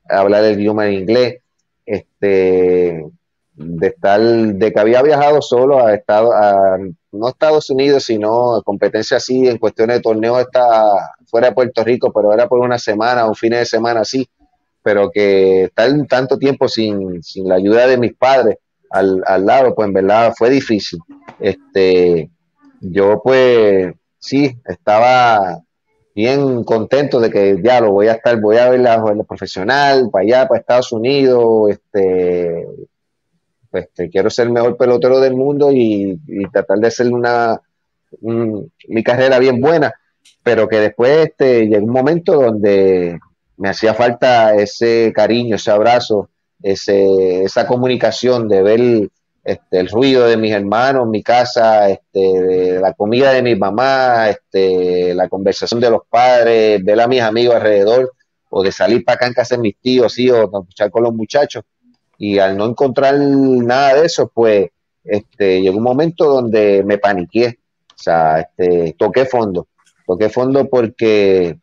hablar el idioma en inglés, este, de estar, de que había viajado solo a Estados, a, no a Estados Unidos, sino a competencia así, en cuestiones de torneo, está fuera de Puerto Rico, pero era por una semana, un fin de semana así, pero que estar tanto tiempo sin, sin la ayuda de mis padres al, al lado, pues en verdad fue difícil. Este, yo pues sí, estaba bien contento de que ya lo voy a estar, voy a ver la, la profesional, para allá, para Estados Unidos, este, este, quiero ser el mejor pelotero del mundo y, y tratar de hacer una, un, mi carrera bien buena, pero que después este, llegó un momento donde me hacía falta ese cariño, ese abrazo, ese, esa comunicación de ver este, el ruido de mis hermanos, mi casa, este, de la comida de mi mamá, este, la conversación de los padres, ver a mis amigos alrededor, o de salir para acá en casa de mis tíos, sí, o escuchar con los muchachos. Y al no encontrar nada de eso, pues este, llegó un momento donde me paniqué, o sea, este, toqué fondo, toqué fondo porque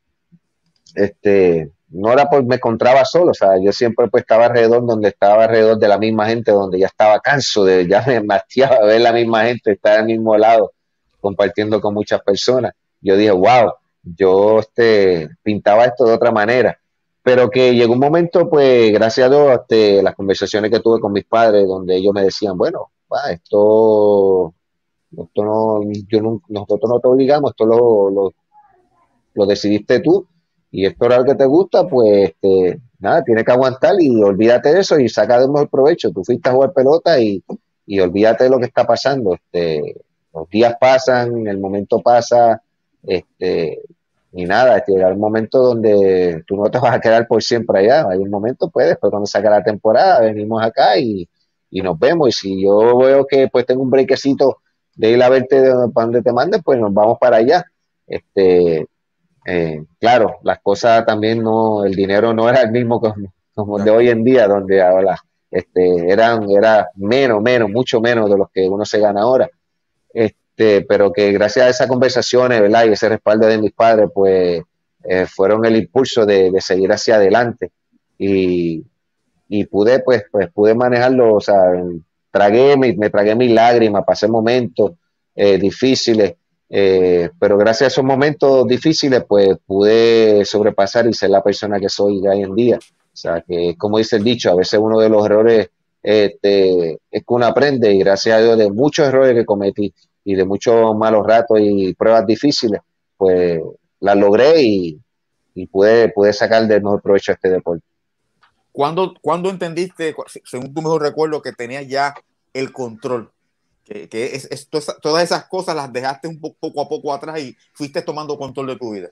este, no era porque me encontraba solo, o sea, yo siempre pues estaba alrededor, donde estaba alrededor de la misma gente, donde ya estaba canso, de, ya me mastiaba ver la misma gente, estar al mismo lado, compartiendo con muchas personas. Yo dije, wow, yo este, pintaba esto de otra manera, pero que llegó un momento, pues, gracias a Dios, este, las conversaciones que tuve con mis padres, donde ellos me decían, bueno, va, esto, esto no, yo no, nosotros no te obligamos, esto lo, lo, lo decidiste tú, y esto era lo que te gusta, pues este, nada, tienes que aguantar y olvídate de eso y saca de mejor provecho. Tú fuiste a jugar pelota y, y olvídate de lo que está pasando. Este, los días pasan, el momento pasa, este, y nada, llega el momento donde tú no te vas a quedar por siempre allá. Hay un momento, pues, después cuando saca la temporada, venimos acá y, y nos vemos. Y si yo veo que pues tengo un brequecito de ir a verte de, para donde te mandes, pues nos vamos para allá. Este, eh, claro, las cosas también no, el dinero no era el mismo como, como el de hoy en día, donde ahora este, eran, era menos, menos, mucho menos de los que uno se gana ahora. Este, pero que gracias a esas conversaciones, ¿verdad? Y ese respaldo de mis padres, pues eh, fueron el impulso de, de seguir hacia adelante. Y, y pude, pues, pues pude manejarlo, o sea, tragué, me, me tragué mis lágrimas, pasé momentos eh, difíciles, eh, pero gracias a esos momentos difíciles, pues pude sobrepasar y ser la persona que soy hoy en día. O sea, que como dice el dicho, a veces uno de los errores este, es que uno aprende, y gracias a Dios de muchos errores que cometí y de muchos malos ratos y pruebas difíciles, pues las logré y, y pude, pude sacar del mejor provecho a este deporte. ¿Cuándo, ¿Cuándo entendiste, según tu mejor recuerdo, que tenías ya el control? Que, que es, es, todas esas cosas las dejaste un poco, poco a poco atrás y fuiste tomando control de tu vida.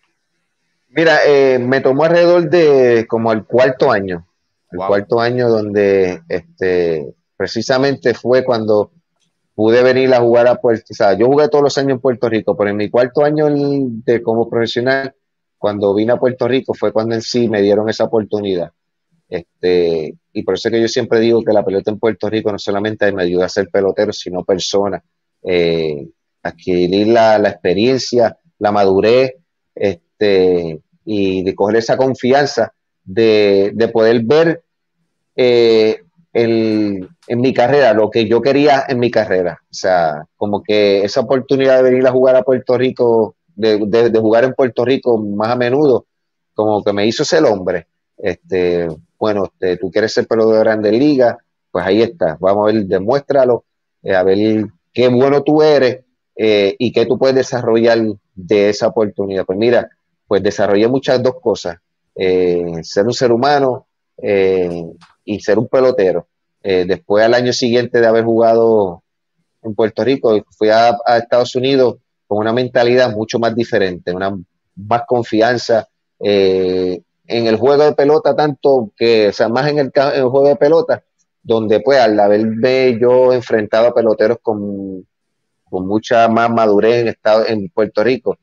Mira, eh, me tomó alrededor de como el cuarto año, el wow. cuarto año donde este, precisamente fue cuando pude venir a jugar a Puerto Rico. O sea, yo jugué todos los años en Puerto Rico, pero en mi cuarto año de como profesional, cuando vine a Puerto Rico, fue cuando en sí me dieron esa oportunidad. Este, y por eso es que yo siempre digo que la pelota en Puerto Rico no solamente me ayuda a ser pelotero, sino persona, eh, adquirir la, la experiencia, la madurez, este, y de coger esa confianza de, de poder ver eh, el, en mi carrera lo que yo quería en mi carrera. O sea, como que esa oportunidad de venir a jugar a Puerto Rico, de, de, de jugar en Puerto Rico más a menudo, como que me hizo ser hombre. Este, bueno, este, tú quieres ser pelotero de Grandes Ligas, pues ahí está, vamos a ver, demuéstralo, eh, a ver qué bueno tú eres eh, y qué tú puedes desarrollar de esa oportunidad. Pues mira, pues desarrollé muchas dos cosas, eh, ser un ser humano eh, y ser un pelotero. Eh, después, al año siguiente de haber jugado en Puerto Rico, fui a, a Estados Unidos con una mentalidad mucho más diferente, una más confianza, eh, en el juego de pelota, tanto que, o sea, más en el, en el juego de pelota, donde pues al haberme yo enfrentado a peloteros con, con mucha más madurez en, estado, en Puerto Rico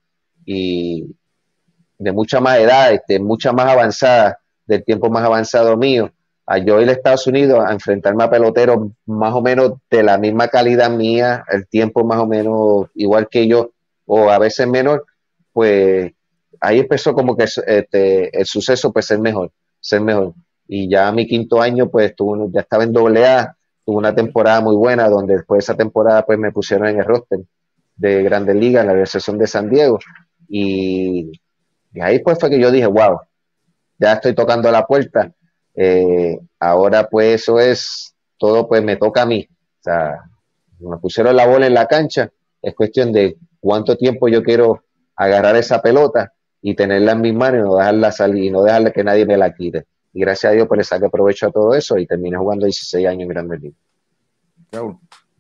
y de mucha más edad, este, mucha más avanzada, del tiempo más avanzado mío, a yo ir a Estados Unidos a enfrentarme a peloteros más o menos de la misma calidad mía, el tiempo más o menos igual que yo, o a veces menor, pues ahí empezó como que este, el suceso pues ser mejor, ser mejor. y ya mi quinto año pues tuve, ya estaba en doble A, tuve una temporada muy buena donde después de esa temporada pues me pusieron en el roster de Grandes Ligas en la organización de San Diego y, y ahí pues fue que yo dije wow, ya estoy tocando la puerta, eh, ahora pues eso es todo, pues me toca a mí, o sea, me pusieron la bola en la cancha, es cuestión de cuánto tiempo yo quiero agarrar esa pelota y tenerla en mis manos y no dejarla salir y no dejarla que nadie me la quite. Y gracias a Dios pues le saqué provecho a todo eso y terminé jugando dieciséis años en Grandes Ligas. Raúl.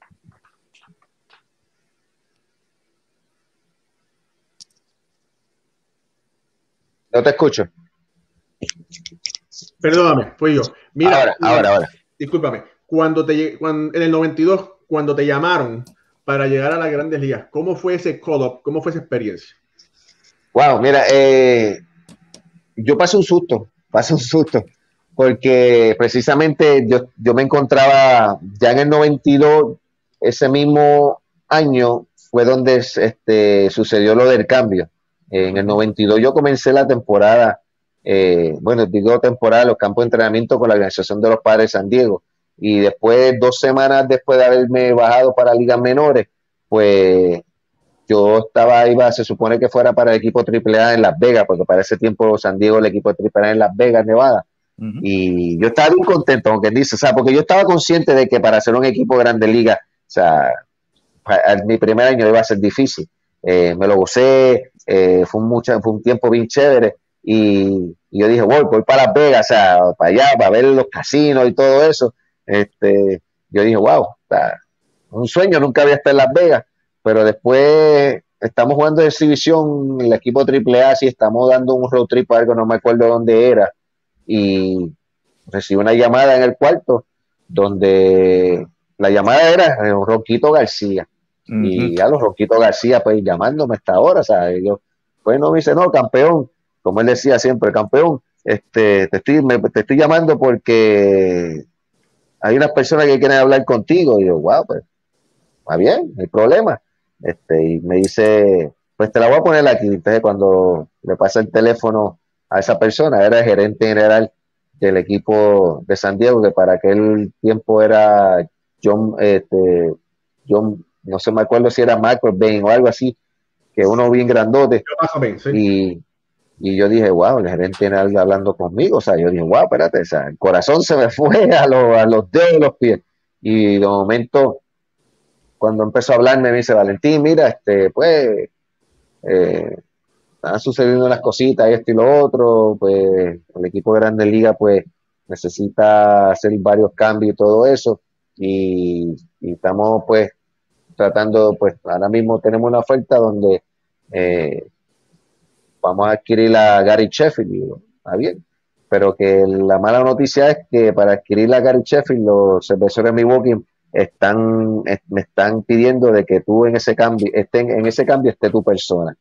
No te escucho. Perdóname, fui yo. Mira, ahora, ahora, ahora. Discúlpame. Cuando te, cuando, en el noventa y dos, cuando te llamaron para llegar a las Grandes Ligas, ¿cómo fue ese call-up? ¿Cómo fue esa experiencia? Wow, mira, eh, yo pasé un susto, pasé un susto, porque precisamente yo, yo me encontraba ya en el noventa y dos, ese mismo año fue donde este, sucedió lo del cambio. En el noventa y dos yo comencé la temporada, eh, bueno, digo temporada, los campos de entrenamiento con la organización de los Padres de San Diego. Y después, dos semanas después de haberme bajado para ligas menores, pues yo estaba, iba, se supone que fuera para el equipo triple A en Las Vegas, porque para ese tiempo San Diego, el equipo triple A en Las Vegas, Nevada. Uh-huh. Y yo estaba bien contento, aunque dice, o sea, porque yo estaba consciente de que para ser un equipo de Grandes Ligas, o sea, mi primer año iba a ser difícil. Eh, me lo gocé, eh, fue, un mucha, fue un tiempo bien chévere y, y yo dije, voy, voy para Las Vegas, o sea, para allá, para ver los casinos y todo eso. Este, yo dije, wow, está, un sueño, nunca había estado en Las Vegas, pero después estamos jugando de exhibición en el equipo triple A, sí, estamos dando un road trip a algo, no me acuerdo dónde era, y recibí una llamada en el cuarto donde la llamada era Ronquito García. Uh-huh. Y a los Ronquito García, pues llamándome a esta hora, o sea, yo, pues no me dice, no, campeón, como él decía siempre, campeón, este, te estoy, me, te estoy llamando porque hay unas personas que quieren hablar contigo. Y yo, wow, pues, va bien, no hay problema. Este, y me dice, pues te la voy a poner aquí. Entonces, cuando le pasa el teléfono a esa persona, era el gerente general del equipo de San Diego, que para aquel tiempo era John, este, John, no sé, me acuerdo si era Michael Bain o algo así, que uno bien grandote. Bien, sí. y, y yo dije, wow, el gerente general hablando conmigo, o sea, yo dije, wow, espérate, o sea, el corazón se me fue a, lo, a los dedos de los pies. Y de momento, cuando empezó a hablarme, me dice, Valentín, mira, este, pues, eh, están sucediendo unas cositas, esto y lo otro, pues, el equipo de Grandes Ligas, pues, necesita hacer varios cambios y todo eso, y, y estamos, pues, tratando, pues, ahora mismo tenemos una oferta donde eh, vamos a adquirir a Gary Sheffield, y digo, está bien, pero que la mala noticia es que para adquirir a Gary Sheffield, los cerveceros de Milwaukee están, me están pidiendo de que tú en ese cambio, estén, en ese cambio esté tu persona.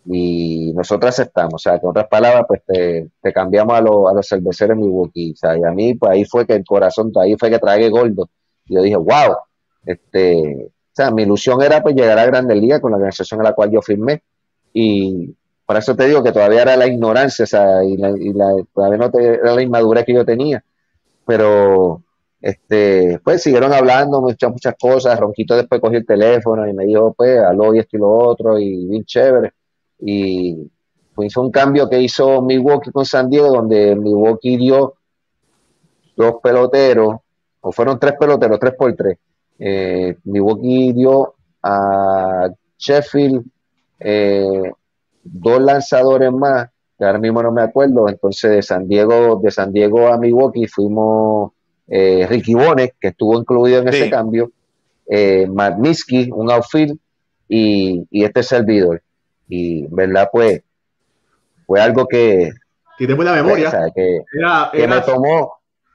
Y nosotros aceptamos, o sea, que en otras palabras, pues te, te cambiamos a, lo, a los cerveceros de Milwaukee, o sea, y a mí, pues ahí fue que el corazón, ahí fue que tragué gordo, y yo dije, wow, este, o sea, mi ilusión era pues llegar a Grandes Ligas con la organización a la cual yo firmé, y por eso te digo que todavía era la ignorancia, o sea, y, la, y la, todavía no te, era la inmadurez que yo tenía, pero este, pues siguieron hablando muchas, muchas cosas. Ronquito después cogió el teléfono y me dijo, pues, aló y esto y lo otro, y bien chévere, y pues hizo un cambio que hizo Milwaukee con San Diego, donde Milwaukee dio dos peloteros, o fueron tres peloteros, tres por tres, eh, Milwaukee dio a Sheffield eh, dos lanzadores más, que ahora mismo no me acuerdo. Entonces de San Diego, de San Diego a Milwaukee fuimos eh, Ricky Bones, que estuvo incluido en sí. ese cambio, eh, Matt Miskey, un outfield, y, y este servidor. Y verdad, pues, fue algo que tiene buena memoria. O sea, que, era, que era, me tomó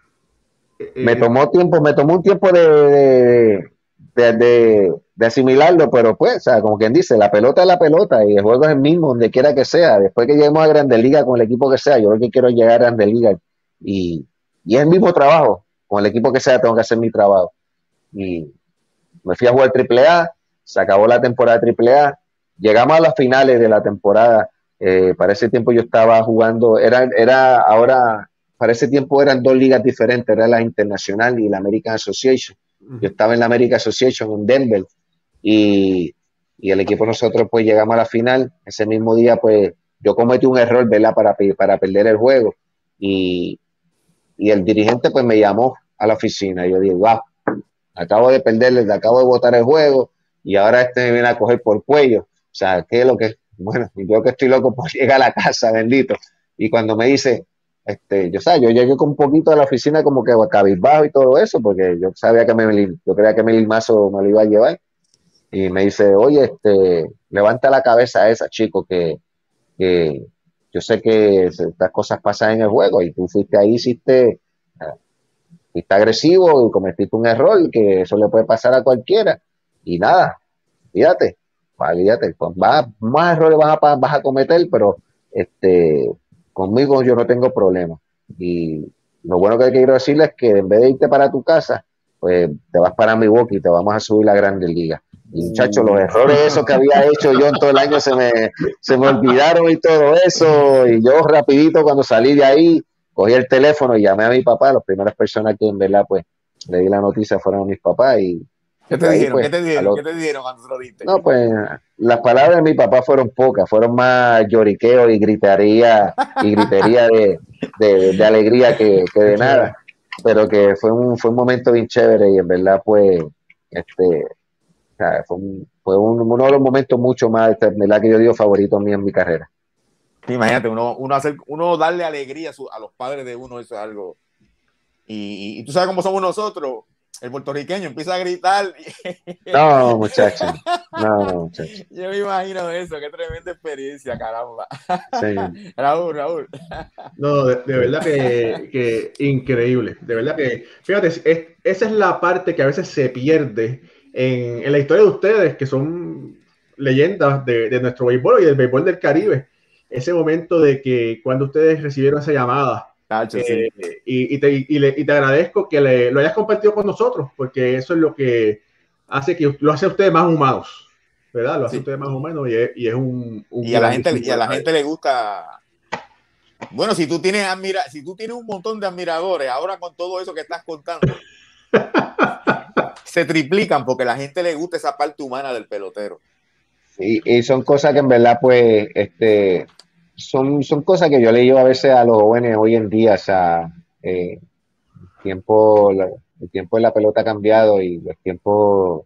eh, me tomó tiempo, me tomó un tiempo de, de, de, de, de asimilarlo, pero pues, o sea, como quien dice, la pelota es la pelota y el juego es el mismo, donde quiera que sea. Después que lleguemos a Grandes Ligas con el equipo que sea, yo lo que quiero es llegar a Grandes Ligas y, y es el mismo trabajo, con el equipo que sea tengo que hacer mi trabajo. Y me fui a jugar triple A, se acabó la temporada triple A, llegamos a las finales de la temporada. Eh, para ese tiempo yo estaba jugando, era, era ahora para ese tiempo eran dos ligas diferentes, era la Internacional y la American Association. Yo estaba en la American Association en Denver y, y el equipo nosotros pues llegamos a la final. Ese mismo día pues yo cometí un error, ¿verdad? Para, para perder el juego y, y el dirigente pues me llamó a la oficina. Yo dije, wow, acabo de perderle, acabo de botar el juego y ahora este me viene a coger por cuello. O sea, ¿qué es lo que? Bueno, yo que estoy loco por llegar a la casa, bendito. Y cuando me dice, este, yo, ¿sabes? Yo llegué con un poquito a la oficina como que cabizbajo y todo eso, porque yo sabía que me, yo creía que Melil Mazo me lo iba a llevar. Y me dice, oye, este, levanta la cabeza esa, chico, que, que yo sé que estas cosas pasan en el juego y tú fuiste ahí, hiciste, fuiste agresivo y cometiste un error y que eso le puede pasar a cualquiera. Y nada, fíjate, fíjate, pues más, más errores vas a, vas a cometer, pero este, conmigo yo no tengo problema. Y lo bueno que quiero decirles es que en vez de irte para tu casa, pues te vas para Milwaukee y te vamos a subir la Grande Liga. Y muchachos, los errores esos que había hecho yo en todo el año se me, se me olvidaron y todo eso. Y yo rapidito cuando salí de ahí, cogí el teléfono y llamé a mi papá. Las primeras personas que en verdad pues le di la noticia fueron mis papás. Y ¿Qué te ahí, dijeron? pues, ¿Qué te dijeron? lo... ¿Qué te dijeron cuando se lo diste? No, pues las palabras de mi papá fueron pocas, fueron más lloriqueo y gritaría y gritería de, de, de alegría que, que de nada. Pero que fue un, fue un momento bien chévere y en verdad pues este o sea, fue, un, fue un, uno de los momentos mucho más, este, ¿verdad? Que yo digo favorito mío en mi carrera. Imagínate, uno, uno, hacer, uno darle alegría a, su, a los padres de uno, eso es algo. Y, y, y tú sabes cómo somos nosotros, el puertorriqueño empieza a gritar. No, muchacho. No, no, muchacho. Yo me imagino eso, qué tremenda experiencia, caramba. Sí. Raúl, Raúl. No, de, de verdad que, que increíble. De verdad que, fíjate, es, esa es la parte que a veces se pierde en, en la historia de ustedes, que son leyendas de, de nuestro béisbol y del béisbol del Caribe. Ese momento de que cuando ustedes recibieron esa llamada, Tacho, eh, sí. y, y, te, y, le, y te agradezco que le, lo hayas compartido con nosotros, porque eso es lo que hace que lo hace a ustedes más humanos, ¿verdad? Lo hace Sí. a ustedes más humanos y es, y es un, un y a la gente y a la gente le gusta. Bueno, si tú tienes admira, si tú tienes un montón de admiradores, ahora con todo eso que estás contando, se triplican porque a la gente le gusta esa parte humana del pelotero. Sí, y son cosas que en verdad, pues, este, son, son cosas que yo le digo a veces a los jóvenes hoy en día, o sea, eh, el tiempo, la, el tiempo de la pelota ha cambiado y los tiempos,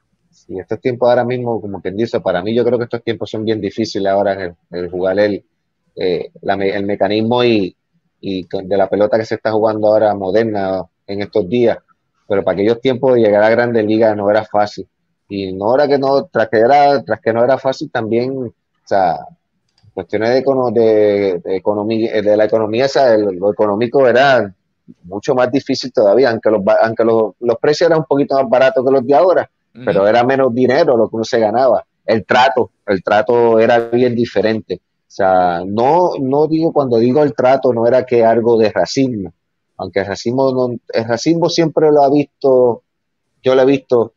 y estos tiempos ahora mismo, como quien dice, para mí yo creo que estos tiempos son bien difíciles ahora el, el jugar el, eh, la, el mecanismo y, y de la pelota que se está jugando ahora moderna en estos días, pero para aquellos tiempos de llegar a Grandes Ligas no era fácil. Y no era que no, tras que era, tras que no era fácil también, o sea, cuestiones de, de, de economía, de la economía, o sea, el, lo económico era mucho más difícil todavía, aunque los, aunque los, los precios eran un poquito más baratos que los de ahora, uh-huh. pero era menos dinero lo que uno se ganaba. El trato, el trato era bien diferente. O sea, no, no digo, cuando digo el trato, no era que algo de racismo, aunque el racismo, no, el racismo siempre lo ha visto, yo lo he visto.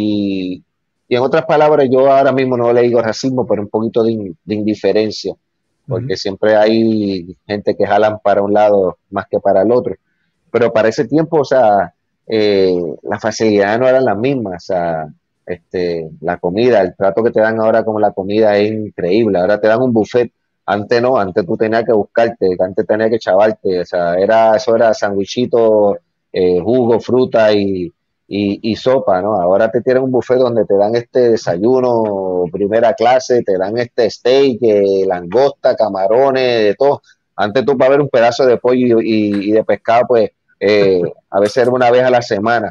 Y, y en otras palabras, yo ahora mismo no le digo racismo, pero un poquito de, de indiferencia, porque uh-huh. siempre hay gente que jalan para un lado más que para el otro. Pero para ese tiempo, o sea, eh, las facilidades no eran las mismas, o sea, este, la comida, el trato que te dan ahora con la comida es increíble. Ahora te dan un buffet, antes no, antes tú tenías que buscarte, antes tenías que chavarte, o sea, era, eso era sandwichito, eh, jugo, fruta y Y, y sopa, ¿no? Ahora te tienen un buffet donde te dan este desayuno primera clase, te dan este steak, eh, langosta, camarones, de todo. Antes tú para ver un pedazo de pollo y, y de pescado, pues eh, a veces era una vez a la semana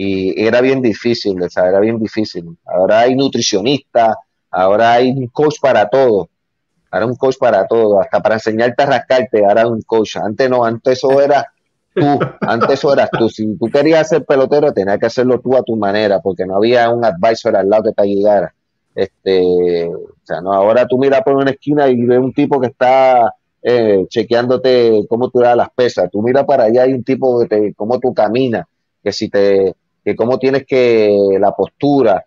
y era bien difícil, o sea, era bien difícil. Ahora hay nutricionistas, ahora hay un coach para todo, ahora un coach para todo, hasta para enseñarte a rascarte, ahora un coach. Antes no, antes eso era tú, antes eso eras tú. Si tú querías ser pelotero, tenías que hacerlo tú a tu manera, porque no había un advisor al lado que te ayudara. Este, o sea, no, ahora tú miras por una esquina y ves un tipo que está eh, chequeándote cómo tú das las pesas. Tú miras para allá y hay un tipo que te, cómo tú caminas, que si te, que cómo tienes que, la postura,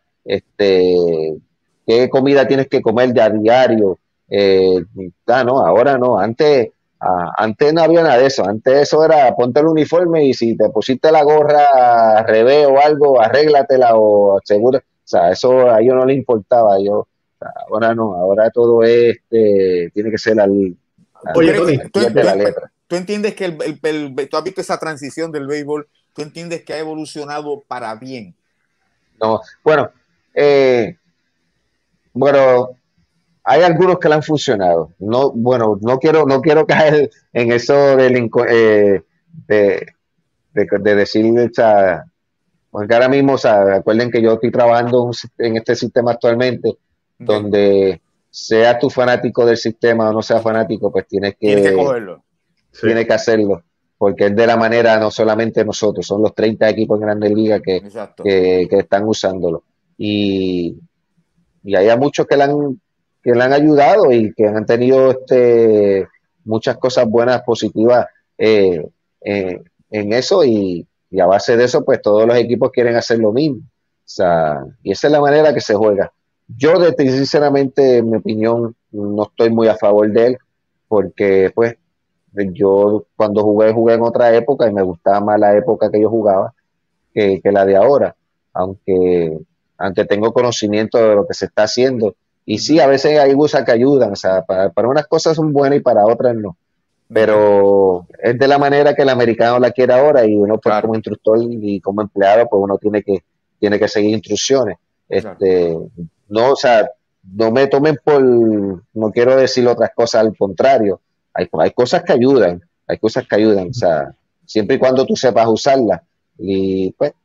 este, qué comida tienes que comer de a diario. Eh, ah, no, ahora no, antes Ah, antes no había nada de eso, antes eso era ponte el uniforme y si te pusiste la gorra al revés o algo, arréglatela o segura, o sea, eso a ellos no les importaba, yo, o sea, ahora no, ahora todo es, este, tiene que ser al, al Oye, Tony, tú, de la letra. ¿Tú entiendes que el, el, el, tú has visto esa transición del béisbol? ¿Tú entiendes que ha evolucionado para bien? No, bueno, eh, bueno, hay algunos que le han funcionado. No, bueno, no quiero, no quiero caer en eso del, eh, de, de, de decir, o sea, porque ahora mismo, o sea, recuerden que yo estoy trabajando en este sistema actualmente, okay, donde sea tu fanático del sistema o no sea fanático, pues tienes que, tienes que cogerlo. Tienes sí. que hacerlo, porque es de la manera, no solamente nosotros, son los treinta equipos en Grandes Ligas que, que, que están usándolo. Y, y hay muchos que le han, que le han ayudado y que han tenido este, muchas cosas buenas, positivas eh, eh, en eso y, y a base de eso, pues todos los equipos quieren hacer lo mismo. O sea, y esa es la manera que se juega. Yo, de, sinceramente, en mi opinión, no estoy muy a favor de él, porque pues yo cuando jugué, jugué en otra época y me gustaba más la época que yo jugaba que, que la de ahora, aunque, aunque tengo conocimiento de lo que se está haciendo. Y sí, a veces hay cosas que ayudan, o sea, para, para unas cosas son buenas y para otras no. Pero es de la manera que el americano la quiere ahora y uno pues claro, como instructor y como empleado pues uno tiene que, tiene que seguir instrucciones. Este, claro. No, o sea, no me tomen por, no quiero decir otras cosas, al contrario. Hay, hay cosas que ayudan, hay cosas que ayudan, o sea, siempre y cuando tú sepas usarlas y pues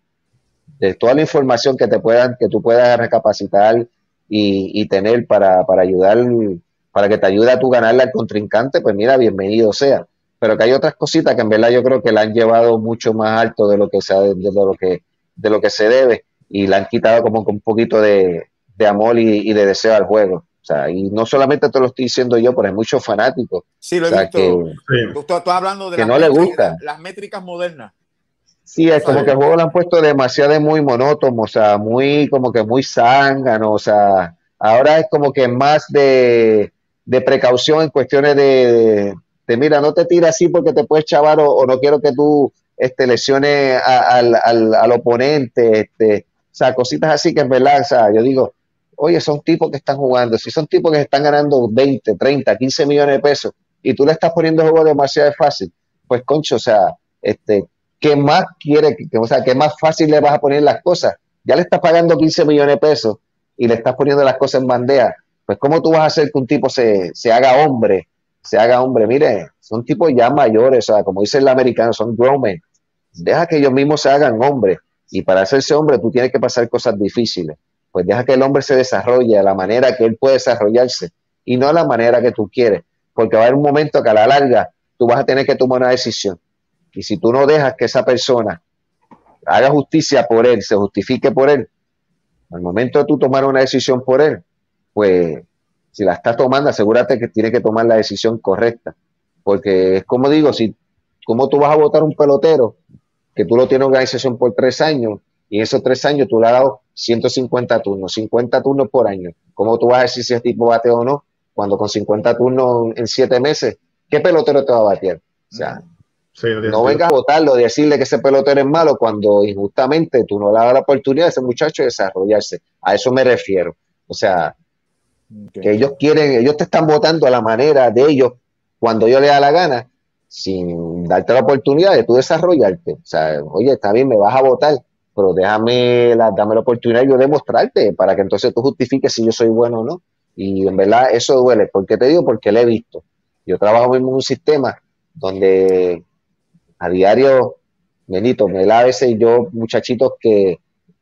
de toda la información que te puedan, que tú puedas recapacitar y, y tener para, para ayudar, para que te ayude a tú ganarle al contrincante, pues mira, bienvenido sea. Pero que hay otras cositas que en verdad yo creo que la han llevado mucho más alto de lo que se, de, de lo que, de lo que se debe y le han quitado como un poquito de, de amor y, y de deseo al juego. O sea, y no solamente te lo estoy diciendo yo, pero hay muchos fanáticos. Sí, lo he o sea, visto. Que, sí. Tú estás hablando de que las, no métricas, le gusta. las métricas modernas. Sí, es como que el juego lo han puesto demasiado muy monótono, o sea, muy, como que muy zángano, o sea, ahora es como que más de, de precaución en cuestiones de, de, de, mira, no te tires así porque te puedes chavar o, o no quiero que tú este, lesiones a, al, al, al oponente, este, o sea, cositas así que en verdad, o sea, yo digo, oye, son tipos que están jugando, si son tipos que están ganando veinte, treinta, quince millones de pesos y tú le estás poniendo el juego demasiado fácil, pues concho, o sea, este, ¿qué más quiere? Que, o sea, ¿qué más fácil le vas a poner las cosas? Ya le estás pagando quince millones de pesos y le estás poniendo las cosas en bandeja. Pues, ¿cómo tú vas a hacer que un tipo se, se haga hombre? Se haga hombre. Mire, son tipos ya mayores, o sea, como dice el americano, son grown men. Deja que ellos mismos se hagan hombres. Y para hacerse hombre, tú tienes que pasar cosas difíciles. Pues deja que el hombre se desarrolle a la manera que él puede desarrollarse y no a la manera que tú quieres. Porque va a haber un momento que a la larga tú vas a tener que tomar una decisión. Y si tú no dejas que esa persona haga justicia por él, se justifique por él, al momento de tú tomar una decisión por él, pues si la estás tomando, asegúrate que tienes que tomar la decisión correcta. Porque es como digo, si ¿cómo tú vas a votar un pelotero que tú lo tienes en organización por tres años y en esos tres años tú le has dado ciento cincuenta turnos, cincuenta turnos por año? ¿Cómo tú vas a decir si ese tipo bate o no? Cuando con cincuenta turnos en siete meses, ¿qué pelotero te va a batear? O sea, sí, no, no vengas a votarlo, decirle que ese pelotero es malo cuando injustamente tú no le das la oportunidad a ese muchacho de desarrollarse. A eso me refiero. O sea, okay, que ellos quieren, ellos te están votando a la manera de ellos cuando ellos les da la gana, sin darte la oportunidad de tú desarrollarte. O sea, oye, está bien, me vas a votar, pero déjame la, dame la oportunidad de yo demostrarte para que entonces tú justifiques si yo soy bueno o no. Y en verdad eso duele. ¿Por qué te digo? Porque lo he visto. Yo trabajo en un sistema donde a diario, Benito, me da a veces yo muchachitos que,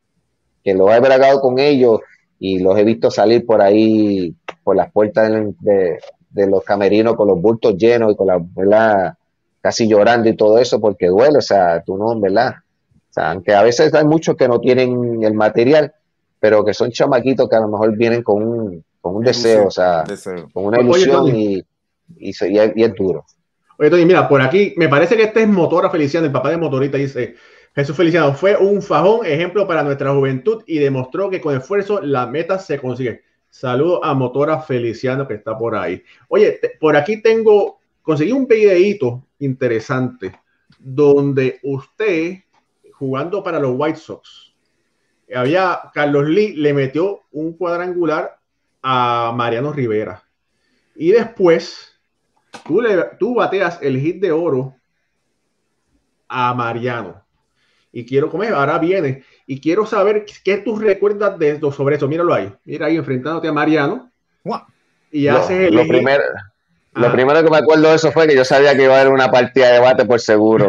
que los he bragado con ellos y los he visto salir por ahí, por las puertas de, de, de los camerinos con los bultos llenos y con la, ¿verdad? Casi llorando y todo eso porque duele, o sea, tú no, ¿verdad? O sea, aunque a veces hay muchos que no tienen el material, pero que son chamaquitos que a lo mejor vienen con un, con un deseo, o sea, deseo. Con una ilusión. Oye, y, y, y, es, y es duro. Oye, Tony, mira, por aquí me parece que este es Motora Feliciano, el papá de Motorita, dice Jesús Feliciano, fue un fajón, ejemplo para nuestra juventud y demostró que con esfuerzo las metas se consiguen. Saludos a Motora Feliciano que está por ahí. Oye, te, por aquí tengo conseguí un videíto interesante donde usted, jugando para los White Sox, había, Carlos Lee le metió un cuadrangular a Mariano Rivera. Y después, tú, le, tú bateas el hit de oro a Mariano. Y quiero comer, ahora viene. Y quiero saber qué tú recuerdas de esto, sobre eso. Míralo ahí. Mira ahí enfrentándote a Mariano. Y lo, haces el lo hit. primero, lo primero que me acuerdo de eso fue que yo sabía que iba a haber una partida de bate por seguro.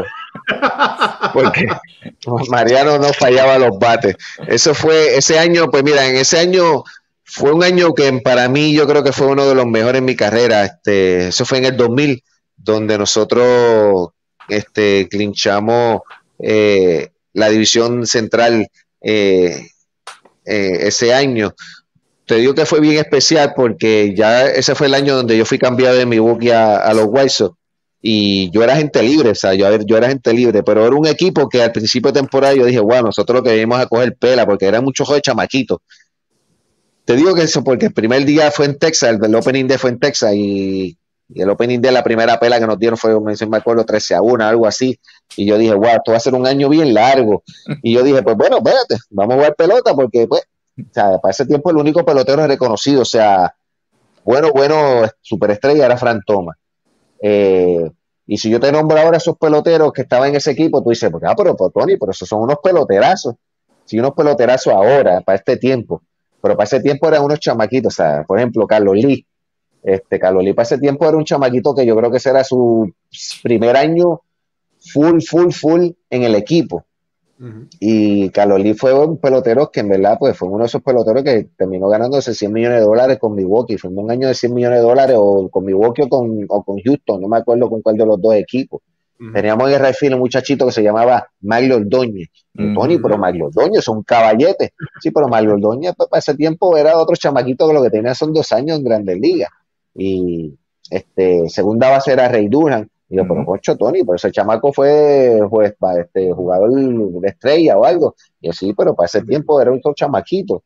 Porque Mariano no fallaba los bates. Eso fue, ese año, pues mira, en ese año fue un año que para mí yo creo que fue uno de los mejores en mi carrera. Este, eso fue en el dos mil, donde nosotros este, clinchamos eh, la división central eh, eh, ese año. Te digo que fue bien especial porque ya ese fue el año donde yo fui cambiado de Milwaukee a, a los White Sox y yo era gente libre, o sea, yo, yo era gente libre, pero era un equipo que al principio de temporada yo dije, bueno, nosotros lo que venimos a coger pela porque eran muchos de chamaquitos. Te digo que eso porque el primer día fue en Texas, el, el opening day fue en Texas y, y el opening day, la primera pela que nos dieron fue, me acuerdo, trece a uno, algo así, y yo dije, wow, esto va a ser un año bien largo, y yo dije, pues bueno, espérate, vamos a jugar pelota porque pues, o sea, para ese tiempo el único pelotero reconocido, o sea, bueno, bueno, superestrella era Frank Thomas. Eh, y si yo te nombro ahora esos peloteros que estaban en ese equipo, tú dices, ah, pero, pero Tony, pero esos son unos peloterazos. Sí, unos peloterazos ahora, para este tiempo. Pero para ese tiempo eran unos chamaquitos, o sea, por ejemplo, Carlos Lee. Este, Carlos Lee para ese tiempo era un chamaquito que yo creo que ese era su primer año full, full, full en el equipo. Uh-huh. Y Carlos Lee fue un pelotero que en verdad pues fue uno de esos peloteros que terminó ganándose cien millones de dólares con Milwaukee. Fue un año de cien millones de dólares o con Milwaukee o con, o con Houston, no me acuerdo con cuál de los dos equipos. Uh-huh. Teníamos en el right field un muchachito que se llamaba Maglio Ordóñez. Uh-huh. Tony, pero Maglio Ordóñez es un caballete. Sí, pero Maglio Ordóñez pues, para ese tiempo era otro chamaquito que lo que tenía son dos años en Grandes Ligas. Y este, segunda base era Ray Durham. Y yo, uh-huh. pero cocho, Tony, pero ese chamaco fue pues, este, jugador de estrella o algo. Y así, pero para ese tiempo era un chamaquito.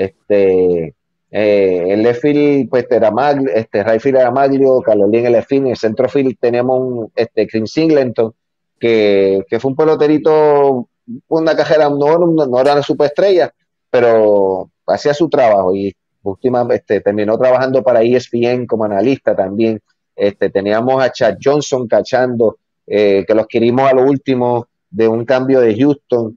Este, eh, el left field, pues era Maglio, este, right field era Maglio, Carlos Lee en el left field, en el centro field teníamos un este, Chris Singleton, que, que fue un peloterito, una cajera, no, no, no era una superestrella, pero hacía su trabajo y últimamente este, terminó trabajando para E S P N como analista también. Este, teníamos a Chad Johnson cachando, eh, que los querimos a lo último de un cambio de Houston.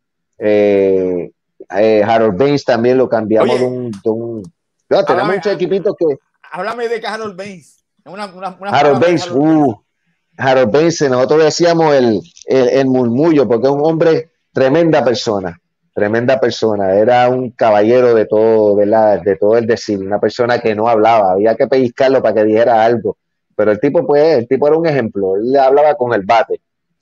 Eh, eh, Harold Baines también lo cambiamos. Oye, de un, de un no, tenemos muchos equipitos que. Háblame de Harold Baines. Una, una, una Harold Baines, Harold, uh, Harold Baines, nosotros decíamos el, el, el murmullo, porque es un hombre, tremenda persona, tremenda persona. Era un caballero de todo, ¿verdad? De todo el decir, una persona que no hablaba, había que pellizcarlo para que dijera algo. Pero el tipo, pues, el tipo era un ejemplo. Él hablaba con el bate.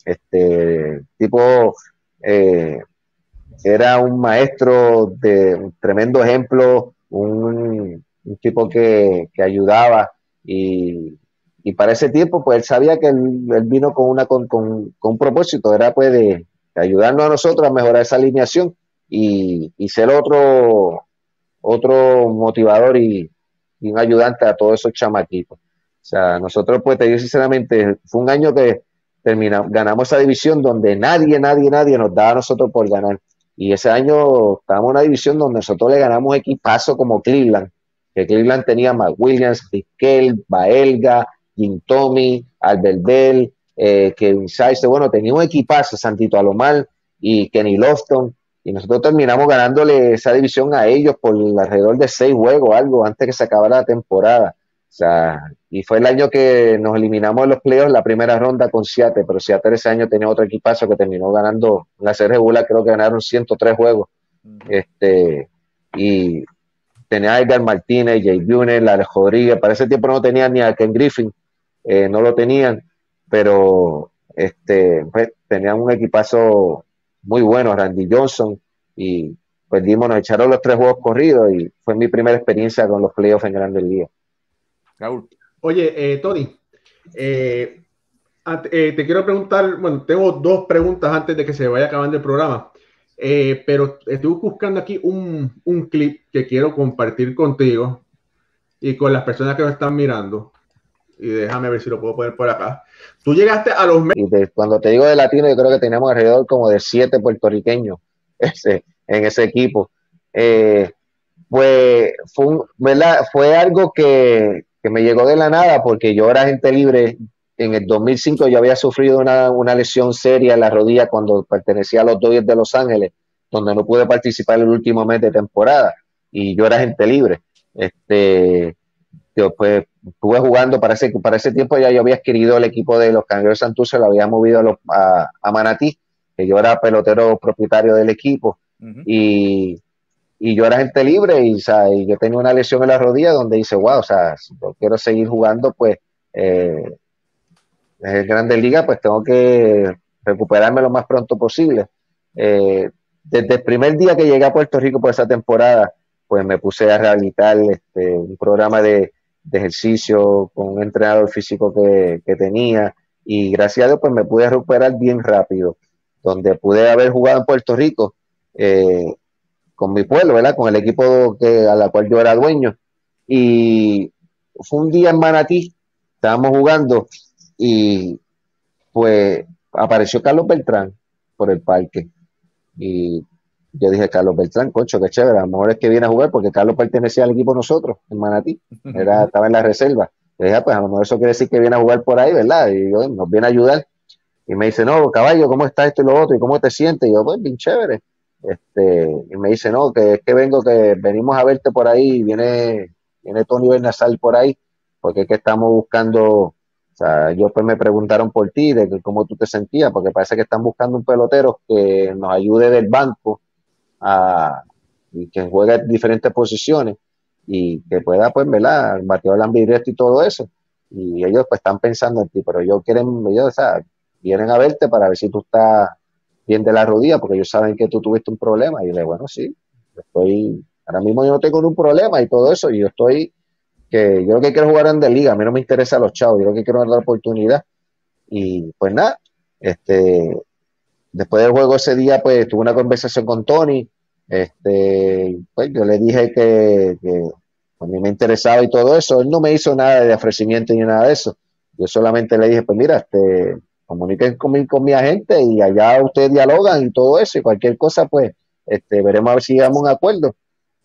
Este el tipo eh, era un maestro de un tremendo ejemplo, un, un tipo que, que ayudaba y, y para ese tiempo, pues, él sabía que él, él vino con una con, con, con un propósito, era pues de, de ayudarnos a nosotros a mejorar esa alineación y, y ser otro otro motivador y, y un ayudante a todos esos chamaquitos. O sea, nosotros, pues, te digo sinceramente, fue un año que terminamos, ganamos esa división donde nadie, nadie, nadie nos daba a nosotros por ganar. Y ese año estábamos en una división donde nosotros le ganamos equipazo como Cleveland, que Cleveland tenía a Matt Williams, Vizquel, Baelga, Jim Tommy, Albert Bell, eh, Kevin Sice, bueno, tenía un equipazo, Santito Alomar y Kenny Lofton, y nosotros terminamos ganándole esa división a ellos por alrededor de seis juegos, algo, antes que se acabara la temporada. O sea, y fue el año que nos eliminamos en los playoffs la primera ronda con Seattle, pero Seattle ese año tenía otro equipazo que terminó ganando en la serie regular, creo que ganaron ciento tres juegos. Uh-huh. Este, y tenía a Edgar Martínez, Jay Buhner, Alex Rodríguez, para ese tiempo no tenían ni a Ken Griffin, eh, no lo tenían, pero este, pues, tenían un equipazo muy bueno, Randy Johnson, y perdimos, nos echaron los tres juegos corridos y fue mi primera experiencia con los playoffs en Grandes Ligas. Raúl. Oye, eh, Tony, eh, eh, te quiero preguntar, bueno, tengo dos preguntas antes de que se vaya acabando el programa, eh, pero estoy buscando aquí un, un clip que quiero compartir contigo y con las personas que nos están mirando. y déjame ver si lo puedo poner por acá. Tú llegaste a los... Y de, cuando te digo de latino, yo creo que teníamos alrededor como de siete puertorriqueños ese, en ese equipo. Eh, pues fue, un, ¿verdad? Fue algo que, que me llegó de la nada porque yo era agente libre. En el dos mil cinco yo había sufrido una, una lesión seria en la rodilla cuando pertenecía a los Dodgers de Los Ángeles, donde no pude participar el último mes de temporada y yo era agente libre. Este, yo pues estuve jugando para ese, para ese tiempo ya yo había adquirido el equipo de los Cangrejeros de Santurce, lo había movido a, los, a, a Manatí, que yo era pelotero propietario del equipo. Uh-huh. y Y yo era agente libre y, o sea, y yo tenía una lesión en la rodilla donde dice, wow, o sea, si yo quiero seguir jugando, pues eh, en Grandes Ligas, pues tengo que recuperarme lo más pronto posible. Eh, desde el primer día que llegué a Puerto Rico por esa temporada, pues me puse a rehabilitar este, un programa de, de ejercicio con un entrenador físico que, que tenía y gracias a Dios pues me pude recuperar bien rápido, donde pude haber jugado en Puerto Rico. Eh, con mi pueblo, ¿verdad? Con el equipo que, a la cual yo era dueño. Y fue un día en Manatí, estábamos jugando y pues apareció Carlos Beltrán por el parque. Y yo dije, Carlos Beltrán, cocho, qué chévere, a lo mejor es que viene a jugar porque Carlos pertenecía al equipo de nosotros, en Manatí, era, estaba en la reserva. Yo dije, pues a lo mejor eso quiere decir que viene a jugar por ahí, ¿verdad? Y yo, nos viene a ayudar. Y me dice, no, caballo, ¿cómo está esto y lo otro? ¿Y cómo te sientes? Y yo, pues bien chévere. Este, y me dice, no, que es que vengo, que venimos a verte por ahí, viene, viene Tony Bernasal por ahí, porque es que estamos buscando, o sea, ellos pues me preguntaron por ti, de que cómo tú te sentías, porque parece que están buscando un pelotero que nos ayude del banco a, y que juegue en diferentes posiciones y que pueda, pues, ¿verdad? Batear el ambidiestro y todo eso. Y ellos pues están pensando en ti, pero ellos quieren, ellos, o sea, vienen a verte para ver si tú estás bien de la rodilla, porque ellos saben que tú tuviste un problema. Y yo le digo, bueno, sí, estoy, ahora mismo yo no tengo un problema y todo eso, y yo estoy, que yo lo que quiero jugar en de liga, a mí no me interesa los chavos, yo lo que quiero dar la oportunidad. Y pues nada, este, después del juego ese día, pues tuve una conversación con Tony, este, pues yo le dije que, que a mí me interesaba y todo eso. Él no me hizo nada de ofrecimiento ni nada de eso. Yo solamente le dije, pues mira, este, comuniquen con mi, con mi agente y allá ustedes dialogan y todo eso, y cualquier cosa, pues, este, veremos a ver si llegamos a un acuerdo.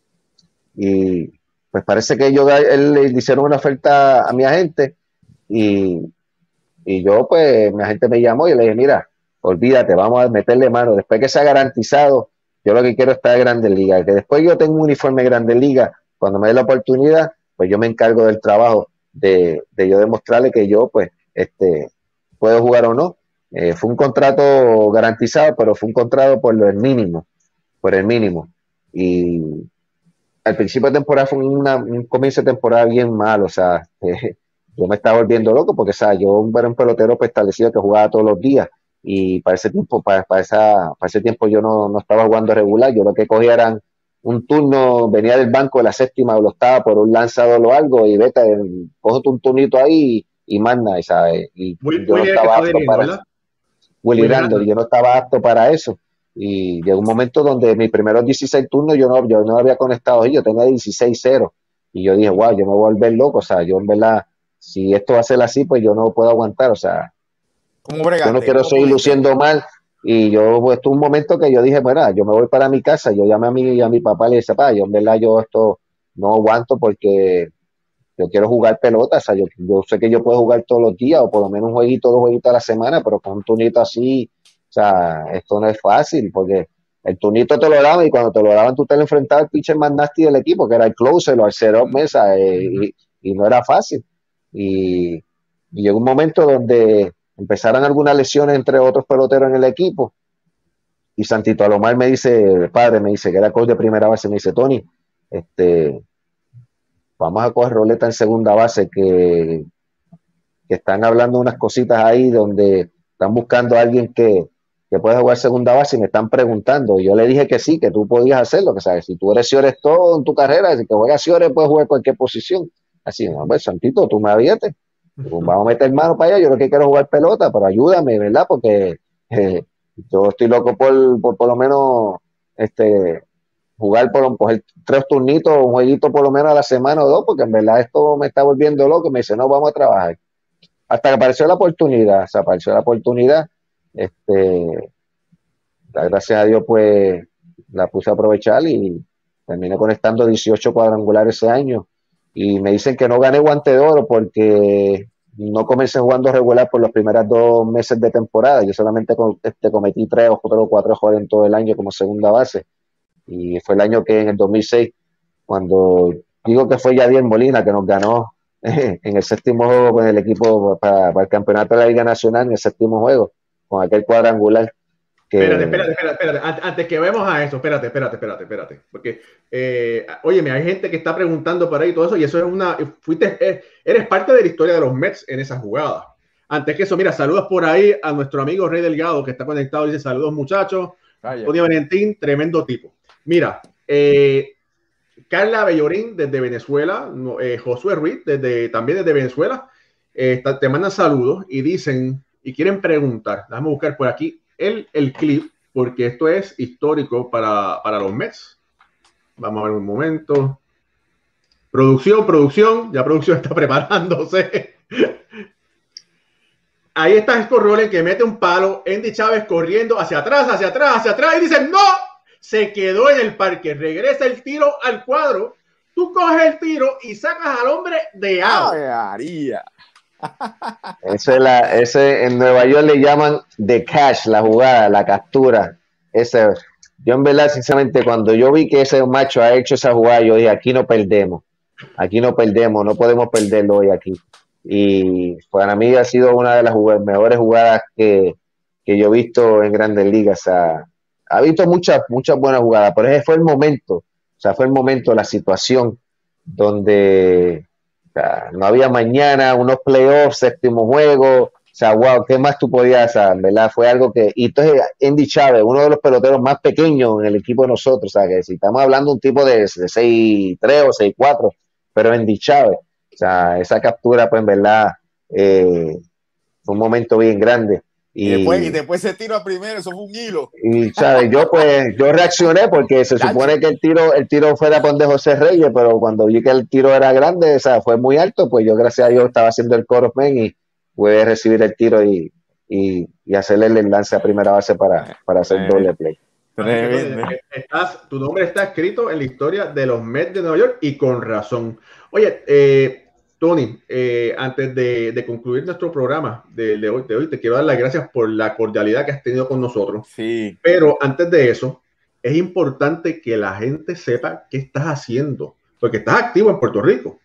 Y pues parece que yo, él le hicieron una oferta a mi agente y, y yo, pues, mi agente me llamó y le dije, mira, olvídate, vamos a meterle mano. Después que sea garantizado, yo lo que quiero es estar en Grandes Ligas. Que después yo tengo un uniforme de Grandes Ligas, cuando me dé la oportunidad, pues yo me encargo del trabajo de, de yo demostrarle que yo, pues, este, puedo jugar o no. Eh, fue un contrato garantizado, pero fue un contrato por el mínimo, por el mínimo. Y al principio de temporada fue una, un comienzo de temporada bien malo, o sea, eh, yo me estaba volviendo loco porque, o sea, yo era un pelotero pues, establecido que jugaba todos los días y para ese tiempo, para, para, esa, para ese tiempo yo no, no estaba jugando regular, yo lo que cogía eran un turno, venía del banco de la séptima o la octava por un lanzador o algo y vete, cojo un turnito ahí y, y más nada, ¿sabes? Y muy, yo muy no estaba apto para eso. Willy Randall, yo no estaba apto para eso. Y llegó un momento donde mis primeros dieciséis turnos yo no, yo no había conectado ahí, yo tenía dieciséis cero. Y yo dije, wow, yo me voy a volver loco. O sea, yo en verdad, si esto va a ser así, pues yo no puedo aguantar. O sea, yo no quiero seguir luciendo mal. Y yo, pues, tuve un momento que yo dije, bueno, yo me voy para mi casa. Yo llamé a mi, a mi papá y le dije, papá, yo en verdad, yo esto no aguanto porque yo quiero jugar pelota. O sea, yo, yo sé que yo puedo jugar todos los días o por lo menos un jueguito, dos jueguitos a la semana, pero con un turnito así, o sea, esto no es fácil porque el turnito te lo daban y cuando te lo daban tú te lo enfrentabas al pitcher más nasty del equipo, que era el closer o el cero mesa, eh, y, y no era fácil. Y, y llegó un momento donde empezaron algunas lesiones entre otros peloteros en el equipo y Santito Alomar me dice, el padre me dice, que era coach de primera base, me dice, Tony, este, vamos a coger roleta en segunda base que, que están hablando unas cositas ahí donde están buscando a alguien que que puedes jugar segunda base y me están preguntando. Yo le dije que sí, que tú podías hacerlo, que sabes, si tú eres Ciores todo en tu carrera, si que juegas Ciores puedes jugar cualquier posición. Así, no, pues Santito, tú me abiertes, vamos a meter mano para allá, yo lo que quiero es jugar pelota, pero ayúdame, ¿verdad? Porque eh, yo estoy loco por, por por lo menos este jugar por coger tres turnitos, un jueguito por lo menos a la semana o dos, porque en verdad esto me está volviendo loco y me dice, no, vamos a trabajar. hasta que apareció la oportunidad, se apareció la oportunidad, este, gracias a Dios pues la puse a aprovechar y terminé conectando dieciocho cuadrangulares ese año y me dicen que no gané guante de oro porque no comencé jugando regular por los primeros dos meses de temporada, yo solamente este, cometí tres o cuatro, cuatro errores en todo el año como segunda base y fue el año que en el dos mil seis cuando digo que fue Yadier Molina que nos ganó eh, en el séptimo juego con el equipo para, para el campeonato de la Liga Nacional en el séptimo juego con aquel cuadrangular. Que... Espérate, espérate, espérate, espérate. Antes que vemos a eso, espérate, espérate, espérate, espérate. Porque, eh, óyeme, hay gente que está preguntando por ahí todo eso, y eso es una. Fuiste, eres parte de la historia de los Mets en esa jugada. Antes que eso, mira, saludos por ahí a nuestro amigo Rey Delgado, que está conectado. Dice: saludos, muchachos. Tony Valentín, tremendo tipo. Mira, eh, Carla Bellorín desde Venezuela, eh, Josué Ruiz desde, también desde Venezuela, eh, está, te mandan saludos y dicen, y quieren preguntar. Déjame buscar por aquí el, el clip, porque esto es histórico para, para los Mets. Vamos a ver un momento. Producción, producción, ya producción está preparándose. Ahí está Scott Rowland que mete un palo, Endy Chávez corriendo hacia atrás, hacia atrás, hacia atrás, y dice, ¡no! Se quedó en el parque, regresa el tiro al cuadro, tú coges el tiro y sacas al hombre de out. María. Ese, es la, ese en Nueva York le llaman the catch, la jugada, la captura. Ese, yo en verdad, sinceramente, cuando yo vi que ese macho ha hecho esa jugada, yo dije, aquí no perdemos, aquí no perdemos, no podemos perderlo hoy aquí. Y para mí ha sido una de las jugadas, mejores jugadas que, que yo he visto en Grandes Ligas. O sea, ha visto muchas, muchas buenas jugadas, pero ese fue el momento, o sea, fue el momento, la situación donde o sea, no había mañana, unos playoffs, séptimo juego, o sea, wow, ¿qué más tú podías hacer? ¿Verdad? Fue algo que, y entonces Endy Chávez, uno de los peloteros más pequeños en el equipo de nosotros, o sea, que si estamos hablando de un tipo de, de seis tres o seis cuatro, pero Endy Chávez, o sea, esa captura, pues en verdad, eh, fue un momento bien grande. Y, y, después, y después se tiro a primero, eso fue un hilo. Y, ¿sabes? Yo, pues, yo reaccioné porque se supone que el tiro, el tiro fuera por donde José Reyes, pero cuando vi que el tiro era grande, o sea, fue muy alto, pues yo, gracias a Dios, estaba haciendo el core man y pude recibir el tiro y, y, y hacerle el lance a primera base para, para hacer eh, doble play. Estás, tu nombre está escrito en la historia de los Mets de Nueva York y con razón. Oye, eh, Tony, eh, antes de, de concluir nuestro programa de, de, hoy, de hoy, te quiero dar las gracias por la cordialidad que has tenido con nosotros. Sí. Pero antes de eso, es importante que la gente sepa qué estás haciendo, porque estás activo en Puerto Rico.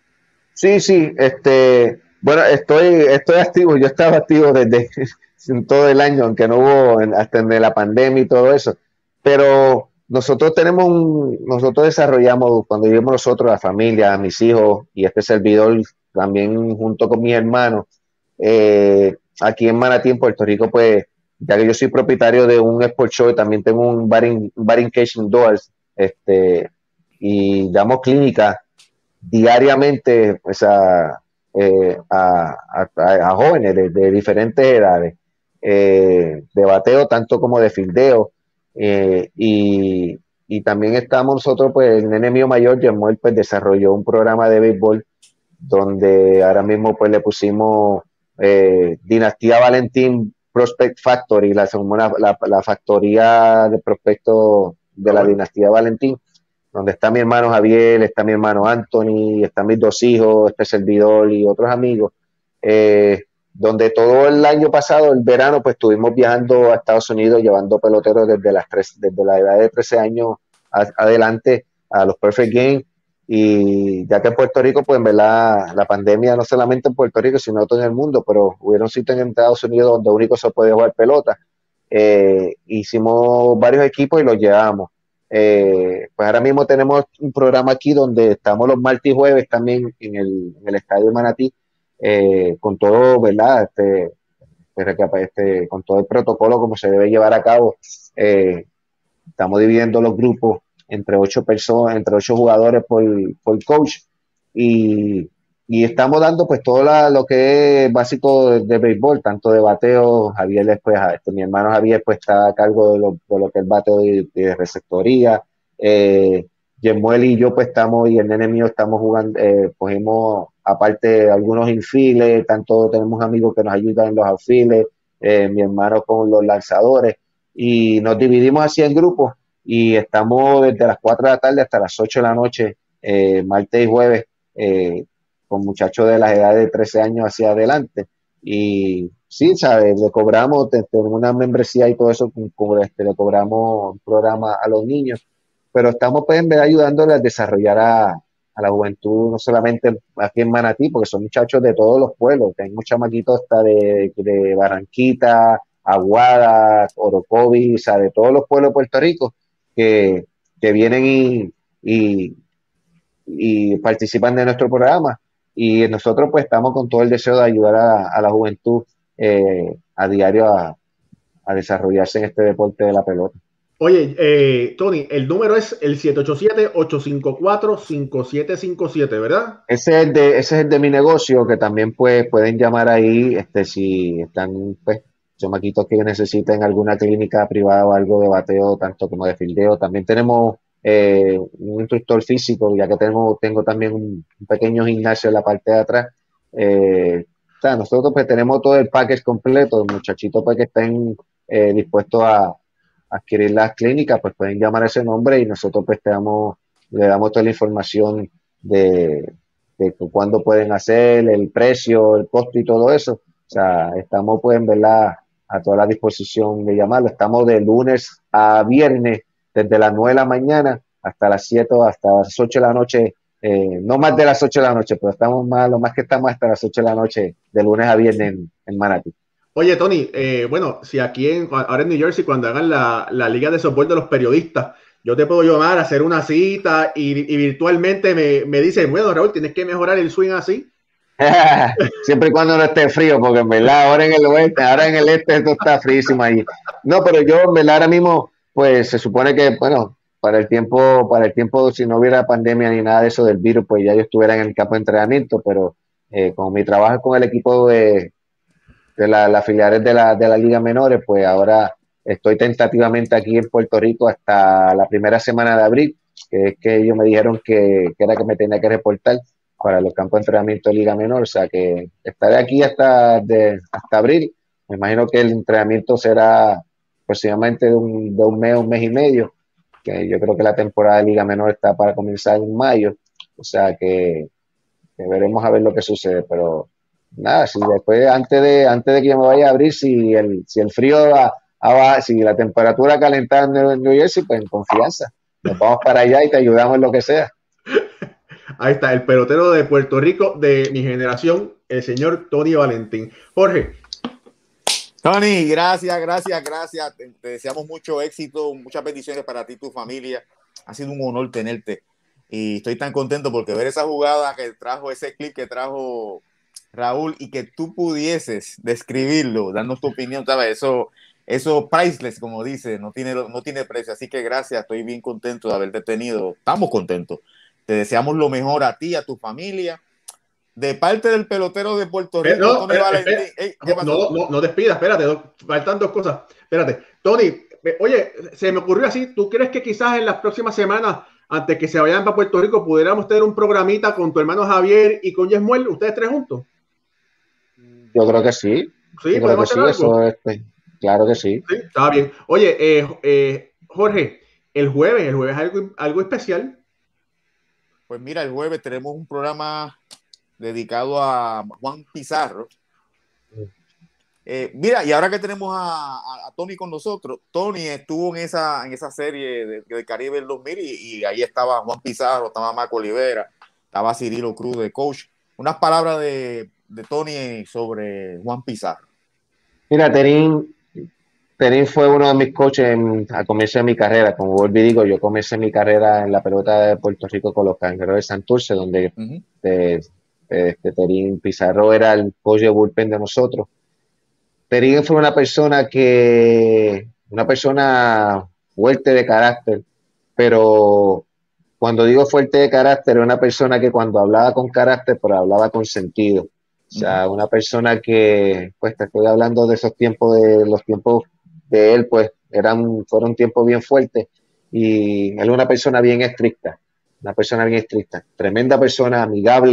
Sí, sí, este, bueno, estoy, estoy activo, yo estaba activo desde todo el año, aunque no hubo hasta en la pandemia y todo eso, pero nosotros tenemos un, nosotros desarrollamos, cuando vivimos nosotros, la familia, mis hijos y este servidor también junto con mis hermanos, eh, aquí en Manatí, en Puerto Rico, pues, ya que yo soy propietario de un sport show y también tengo un bar in, bar in cage indoors, este, y damos clínica diariamente pues, a, eh, a, a, a jóvenes de, de diferentes edades, eh, de bateo tanto como de fildeo. Eh, y, y también estamos nosotros, pues el nene mío mayor, Yemuel, pues desarrolló un programa de béisbol donde ahora mismo pues le pusimos eh, Dinastía Valentín Prospect Factory, la, la, la factoría de prospectos de la Dinastía Valentín, donde está mi hermano Javier, está mi hermano Anthony, están mis dos hijos, este servidor y otros amigos, eh, donde todo el año pasado, el verano, pues estuvimos viajando a Estados Unidos llevando peloteros desde, las tres, desde la edad de trece años a, adelante a los Perfect Game, y ya que en Puerto Rico, pues en verdad, la pandemia no solamente en Puerto Rico, sino todo en el mundo, pero hubieron sitios en Estados Unidos donde único se podía jugar pelota, eh, hicimos varios equipos y los llevamos. Eh, pues ahora mismo tenemos un programa aquí donde estamos los martes y jueves también en el, en el Estadio Manatí, eh, con todo, ¿verdad? Este, este, con todo el protocolo como se debe llevar a cabo. Eh, estamos dividiendo los grupos entre ocho personas, entre ocho jugadores por, por coach, y, y estamos dando pues todo la, lo que es básico de, de béisbol, tanto de bateo. Javier después, este, mi hermano Javier pues está a cargo de lo, de lo que es el bateo de, de receptoría, eh, Yemuel y yo pues estamos, y el nene mío estamos jugando, eh, cogimos aparte algunos infiles, tanto tenemos amigos que nos ayudan en los outfiles, eh, mi hermano con los lanzadores, y nos dividimos así en grupos y estamos desde las cuatro de la tarde hasta las ocho de la noche, eh, martes y jueves, eh, con muchachos de las edades de trece años hacia adelante. Y sí, ¿sabes? Le cobramos, te- tenemos una membresía y todo eso, con- con- este, le cobramos un programa a los niños, pero estamos pues en verdad ayudándoles a desarrollar a, a la juventud, no solamente aquí en Manatí, porque son muchachos de todos los pueblos, que hay muchos chamaquitos hasta de, de Barranquita, Aguada, Orocovis, o sea, de todos los pueblos de Puerto Rico, que, que vienen y, y, y participan de nuestro programa. Y nosotros pues estamos con todo el deseo de ayudar a, a la juventud eh, a diario a, a desarrollarse en este deporte de la pelota. Oye, eh, Tony, el número es el siete ocho siete, ocho cinco cuatro, cinco siete cinco siete, ¿verdad? Ese es el de, ese es el de mi negocio, que también pues pueden llamar ahí, este, si están, pues, chamaquitos que necesiten alguna clínica privada o algo de bateo, tanto como de fildeo. También tenemos eh, un instructor físico, ya que tenemos, tengo también un, un pequeño gimnasio en la parte de atrás. Eh, o sea, nosotros pues tenemos todo el package completo, los muchachitos pues que estén eh, dispuestos a, a adquirir las clínicas, pues pueden llamar a ese nombre y nosotros pues te damos, le damos toda la información de, de cuándo pueden hacer, el precio, el costo y todo eso. O sea, estamos pues en verdad a toda la disposición de llamarlo. Estamos de lunes a viernes, desde las nueve de la mañana hasta las siete, hasta las ocho de la noche, eh, no más de las ocho de la noche, pero estamos más, lo más que estamos hasta las ocho de la noche, de lunes a viernes en, en Manatí. Oye, Tony, eh, bueno, si aquí en, ahora en New Jersey, cuando hagan la, la liga de softball de los periodistas, yo te puedo llamar a hacer una cita y, y virtualmente me, me dicen, bueno, Raúl, tienes que mejorar el swing así. Siempre y cuando no esté frío, porque en verdad ahora en el oeste, ahora en el este esto está fríísimo allí. No, pero yo en verdad ahora mismo, pues se supone que, bueno, para el tiempo, para el tiempo, si no hubiera pandemia ni nada de eso del virus, pues ya yo estuviera en el campo de entrenamiento, pero eh, con mi trabajo con el equipo de, de la, las filiales de la, de la Liga Menores, pues ahora estoy tentativamente aquí en Puerto Rico hasta la primera semana de abril, que es que ellos me dijeron que, que era que me tenía que reportar para los campos de entrenamiento de Liga Menor, o sea que estaré aquí hasta, de, hasta abril. Me imagino que el entrenamiento será aproximadamente de un, de un mes, un mes y medio, que yo creo que la temporada de Liga Menor está para comenzar en mayo, o sea que, que veremos a ver lo que sucede, pero nada, si después, antes de, antes de que yo me vaya a abrir, si el, si el frío va, va, si la temperatura calentada en New Jersey, pues en confianza, nos vamos para allá y te ayudamos en lo que sea. Ahí está, el pelotero de Puerto Rico de mi generación, el señor Tony Valentín. Jorge. Tony, gracias, gracias, gracias. Te, te deseamos mucho éxito, muchas bendiciones para ti y tu familia. Ha sido un honor tenerte. Y estoy tan contento porque ver esa jugada que trajo, ese clip que trajo Raúl, y que tú pudieses describirlo, darnos tu opinión, ¿sabes? Eso, eso priceless, como dice, no tiene, no tiene precio. Así que gracias, estoy bien contento de haberte tenido. Estamos contentos. Te deseamos lo mejor a ti, a tu familia. De parte del pelotero de Puerto Eh, Rico, no, Tony espera, Valentín. espera. Hey, ¿qué pasó? No, no, no despidas, espérate, no, faltan dos cosas. Espérate, Tony, eh, oye, se me ocurrió así, ¿tú crees que quizás en las próximas semanas, antes que se vayan para Puerto Rico, pudiéramos tener un programita con tu hermano Javier y con Yesmuel, ustedes tres juntos? Yo creo que sí, Sí, yo creo que podemos hacer sí, algo. eso es, pues, claro que sí. Sí, está bien. Oye, eh, eh, Jorge, el jueves, el jueves algo, algo especial. Pues mira, el jueves tenemos un programa dedicado a Juan Pizarro. Eh, mira, y ahora que tenemos a, a, a Tony con nosotros, Tony estuvo en esa, en esa serie de, de Caribe del dos mil y, y ahí estaba Juan Pizarro, estaba Marco Olivera, estaba Cirilo Cruz de coach. Unas palabras de, de Tony sobre Juan Pizarro. Mira, Terín, Terín fue uno de mis coaches en, a comienzo de mi carrera. Como vuelvo y digo, yo comencé mi carrera en la pelota de Puerto Rico con los Cangrejeros de Santurce, donde uh-huh. de, de, de Terín Pizarro era el coach de bullpen de nosotros. Terín fue una persona que, una persona fuerte de carácter, pero cuando digo fuerte de carácter, era una persona que cuando hablaba con carácter, pero hablaba con sentido. O sea, una persona que, pues te estoy hablando de esos tiempos, de los tiempos de él, pues eran, fueron tiempos bien fuertes y él es una persona bien estricta, una persona bien estricta, tremenda persona, amigable,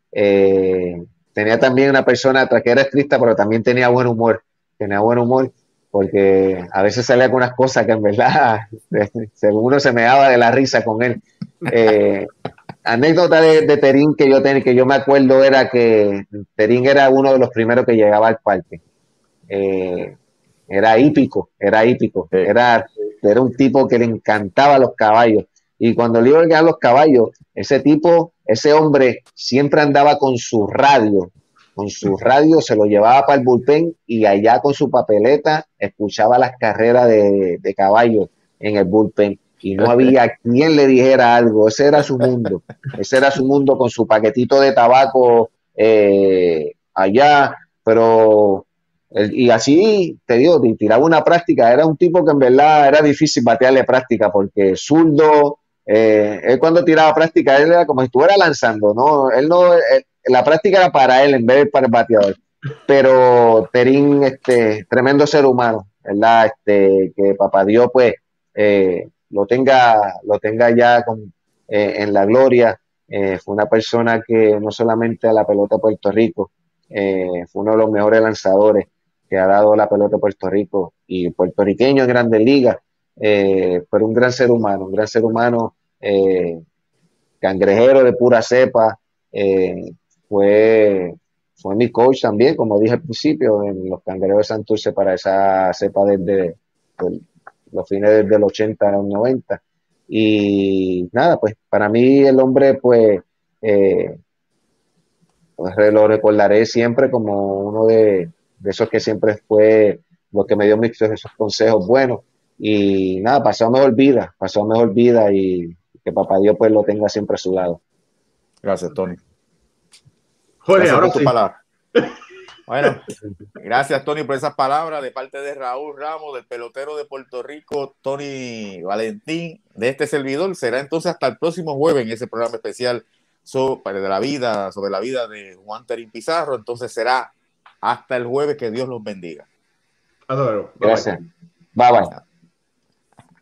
Eh, tenía también una persona que era estricta, pero también tenía buen humor. Tenía buen humor porque a veces salía con unas cosas que en verdad, según uno se me daba de la risa con él. Eh, anécdota de, de Terín que yo, ten, que yo me acuerdo era que Terín era uno de los primeros que llegaba al parque. Eh, era hípico, era hípico. Sí. Era, era un tipo que le encantaba los caballos. Y cuando le iban a los caballos, ese tipo, ese hombre siempre andaba con su radio. Con su radio se lo llevaba para el bullpen y allá con su papeleta escuchaba las carreras de, de caballos en el bullpen. Y no había quien le dijera algo. Ese era su mundo. Ese era su mundo con su paquetito de tabaco eh, allá. Pero, el, y así, te digo, te tiraba una práctica. Era un tipo que en verdad era difícil batearle práctica porque zurdo. Eh, él cuando tiraba práctica, él era como si estuviera lanzando, ¿no? Él no, él, la práctica era para él en vez de para el bateador. Pero Terín, este, tremendo ser humano, ¿verdad? Este, que papá Dios, pues, eh, lo tenga, lo tenga ya con, eh, en la gloria. Eh, fue una persona que no solamente a la pelota de Puerto Rico, eh, fue uno de los mejores lanzadores que ha dado la pelota de Puerto Rico y puertorriqueño en Grandes Ligas. Eh, pero un gran ser humano, un gran ser humano, eh, cangrejero de pura cepa, eh, fue, fue mi coach también, como dije al principio, en los Cangrejeros de Santurce para esa cepa desde el, los fines del ochenta a los noventa. Y nada, pues para mí el hombre, pues, eh, pues lo recordaré siempre como uno de, de esos que siempre fue lo que me dio mis, esos consejos buenos. Y nada, pasó mejor vida, pasó mejor vida y que papá Dios pues lo tenga siempre a su lado. Gracias, Tony. Jorge, ahora sí. Palabra. Bueno, gracias, Tony, por esas palabras de parte de Raúl Ramos, del pelotero de Puerto Rico, Tony Valentín, de este servidor. Será entonces hasta el próximo jueves en ese programa especial sobre de la vida, sobre la vida de Juan Terín Pizarro. Entonces será hasta el jueves. Que Dios los bendiga. Hasta luego. Gracias. Bye bye.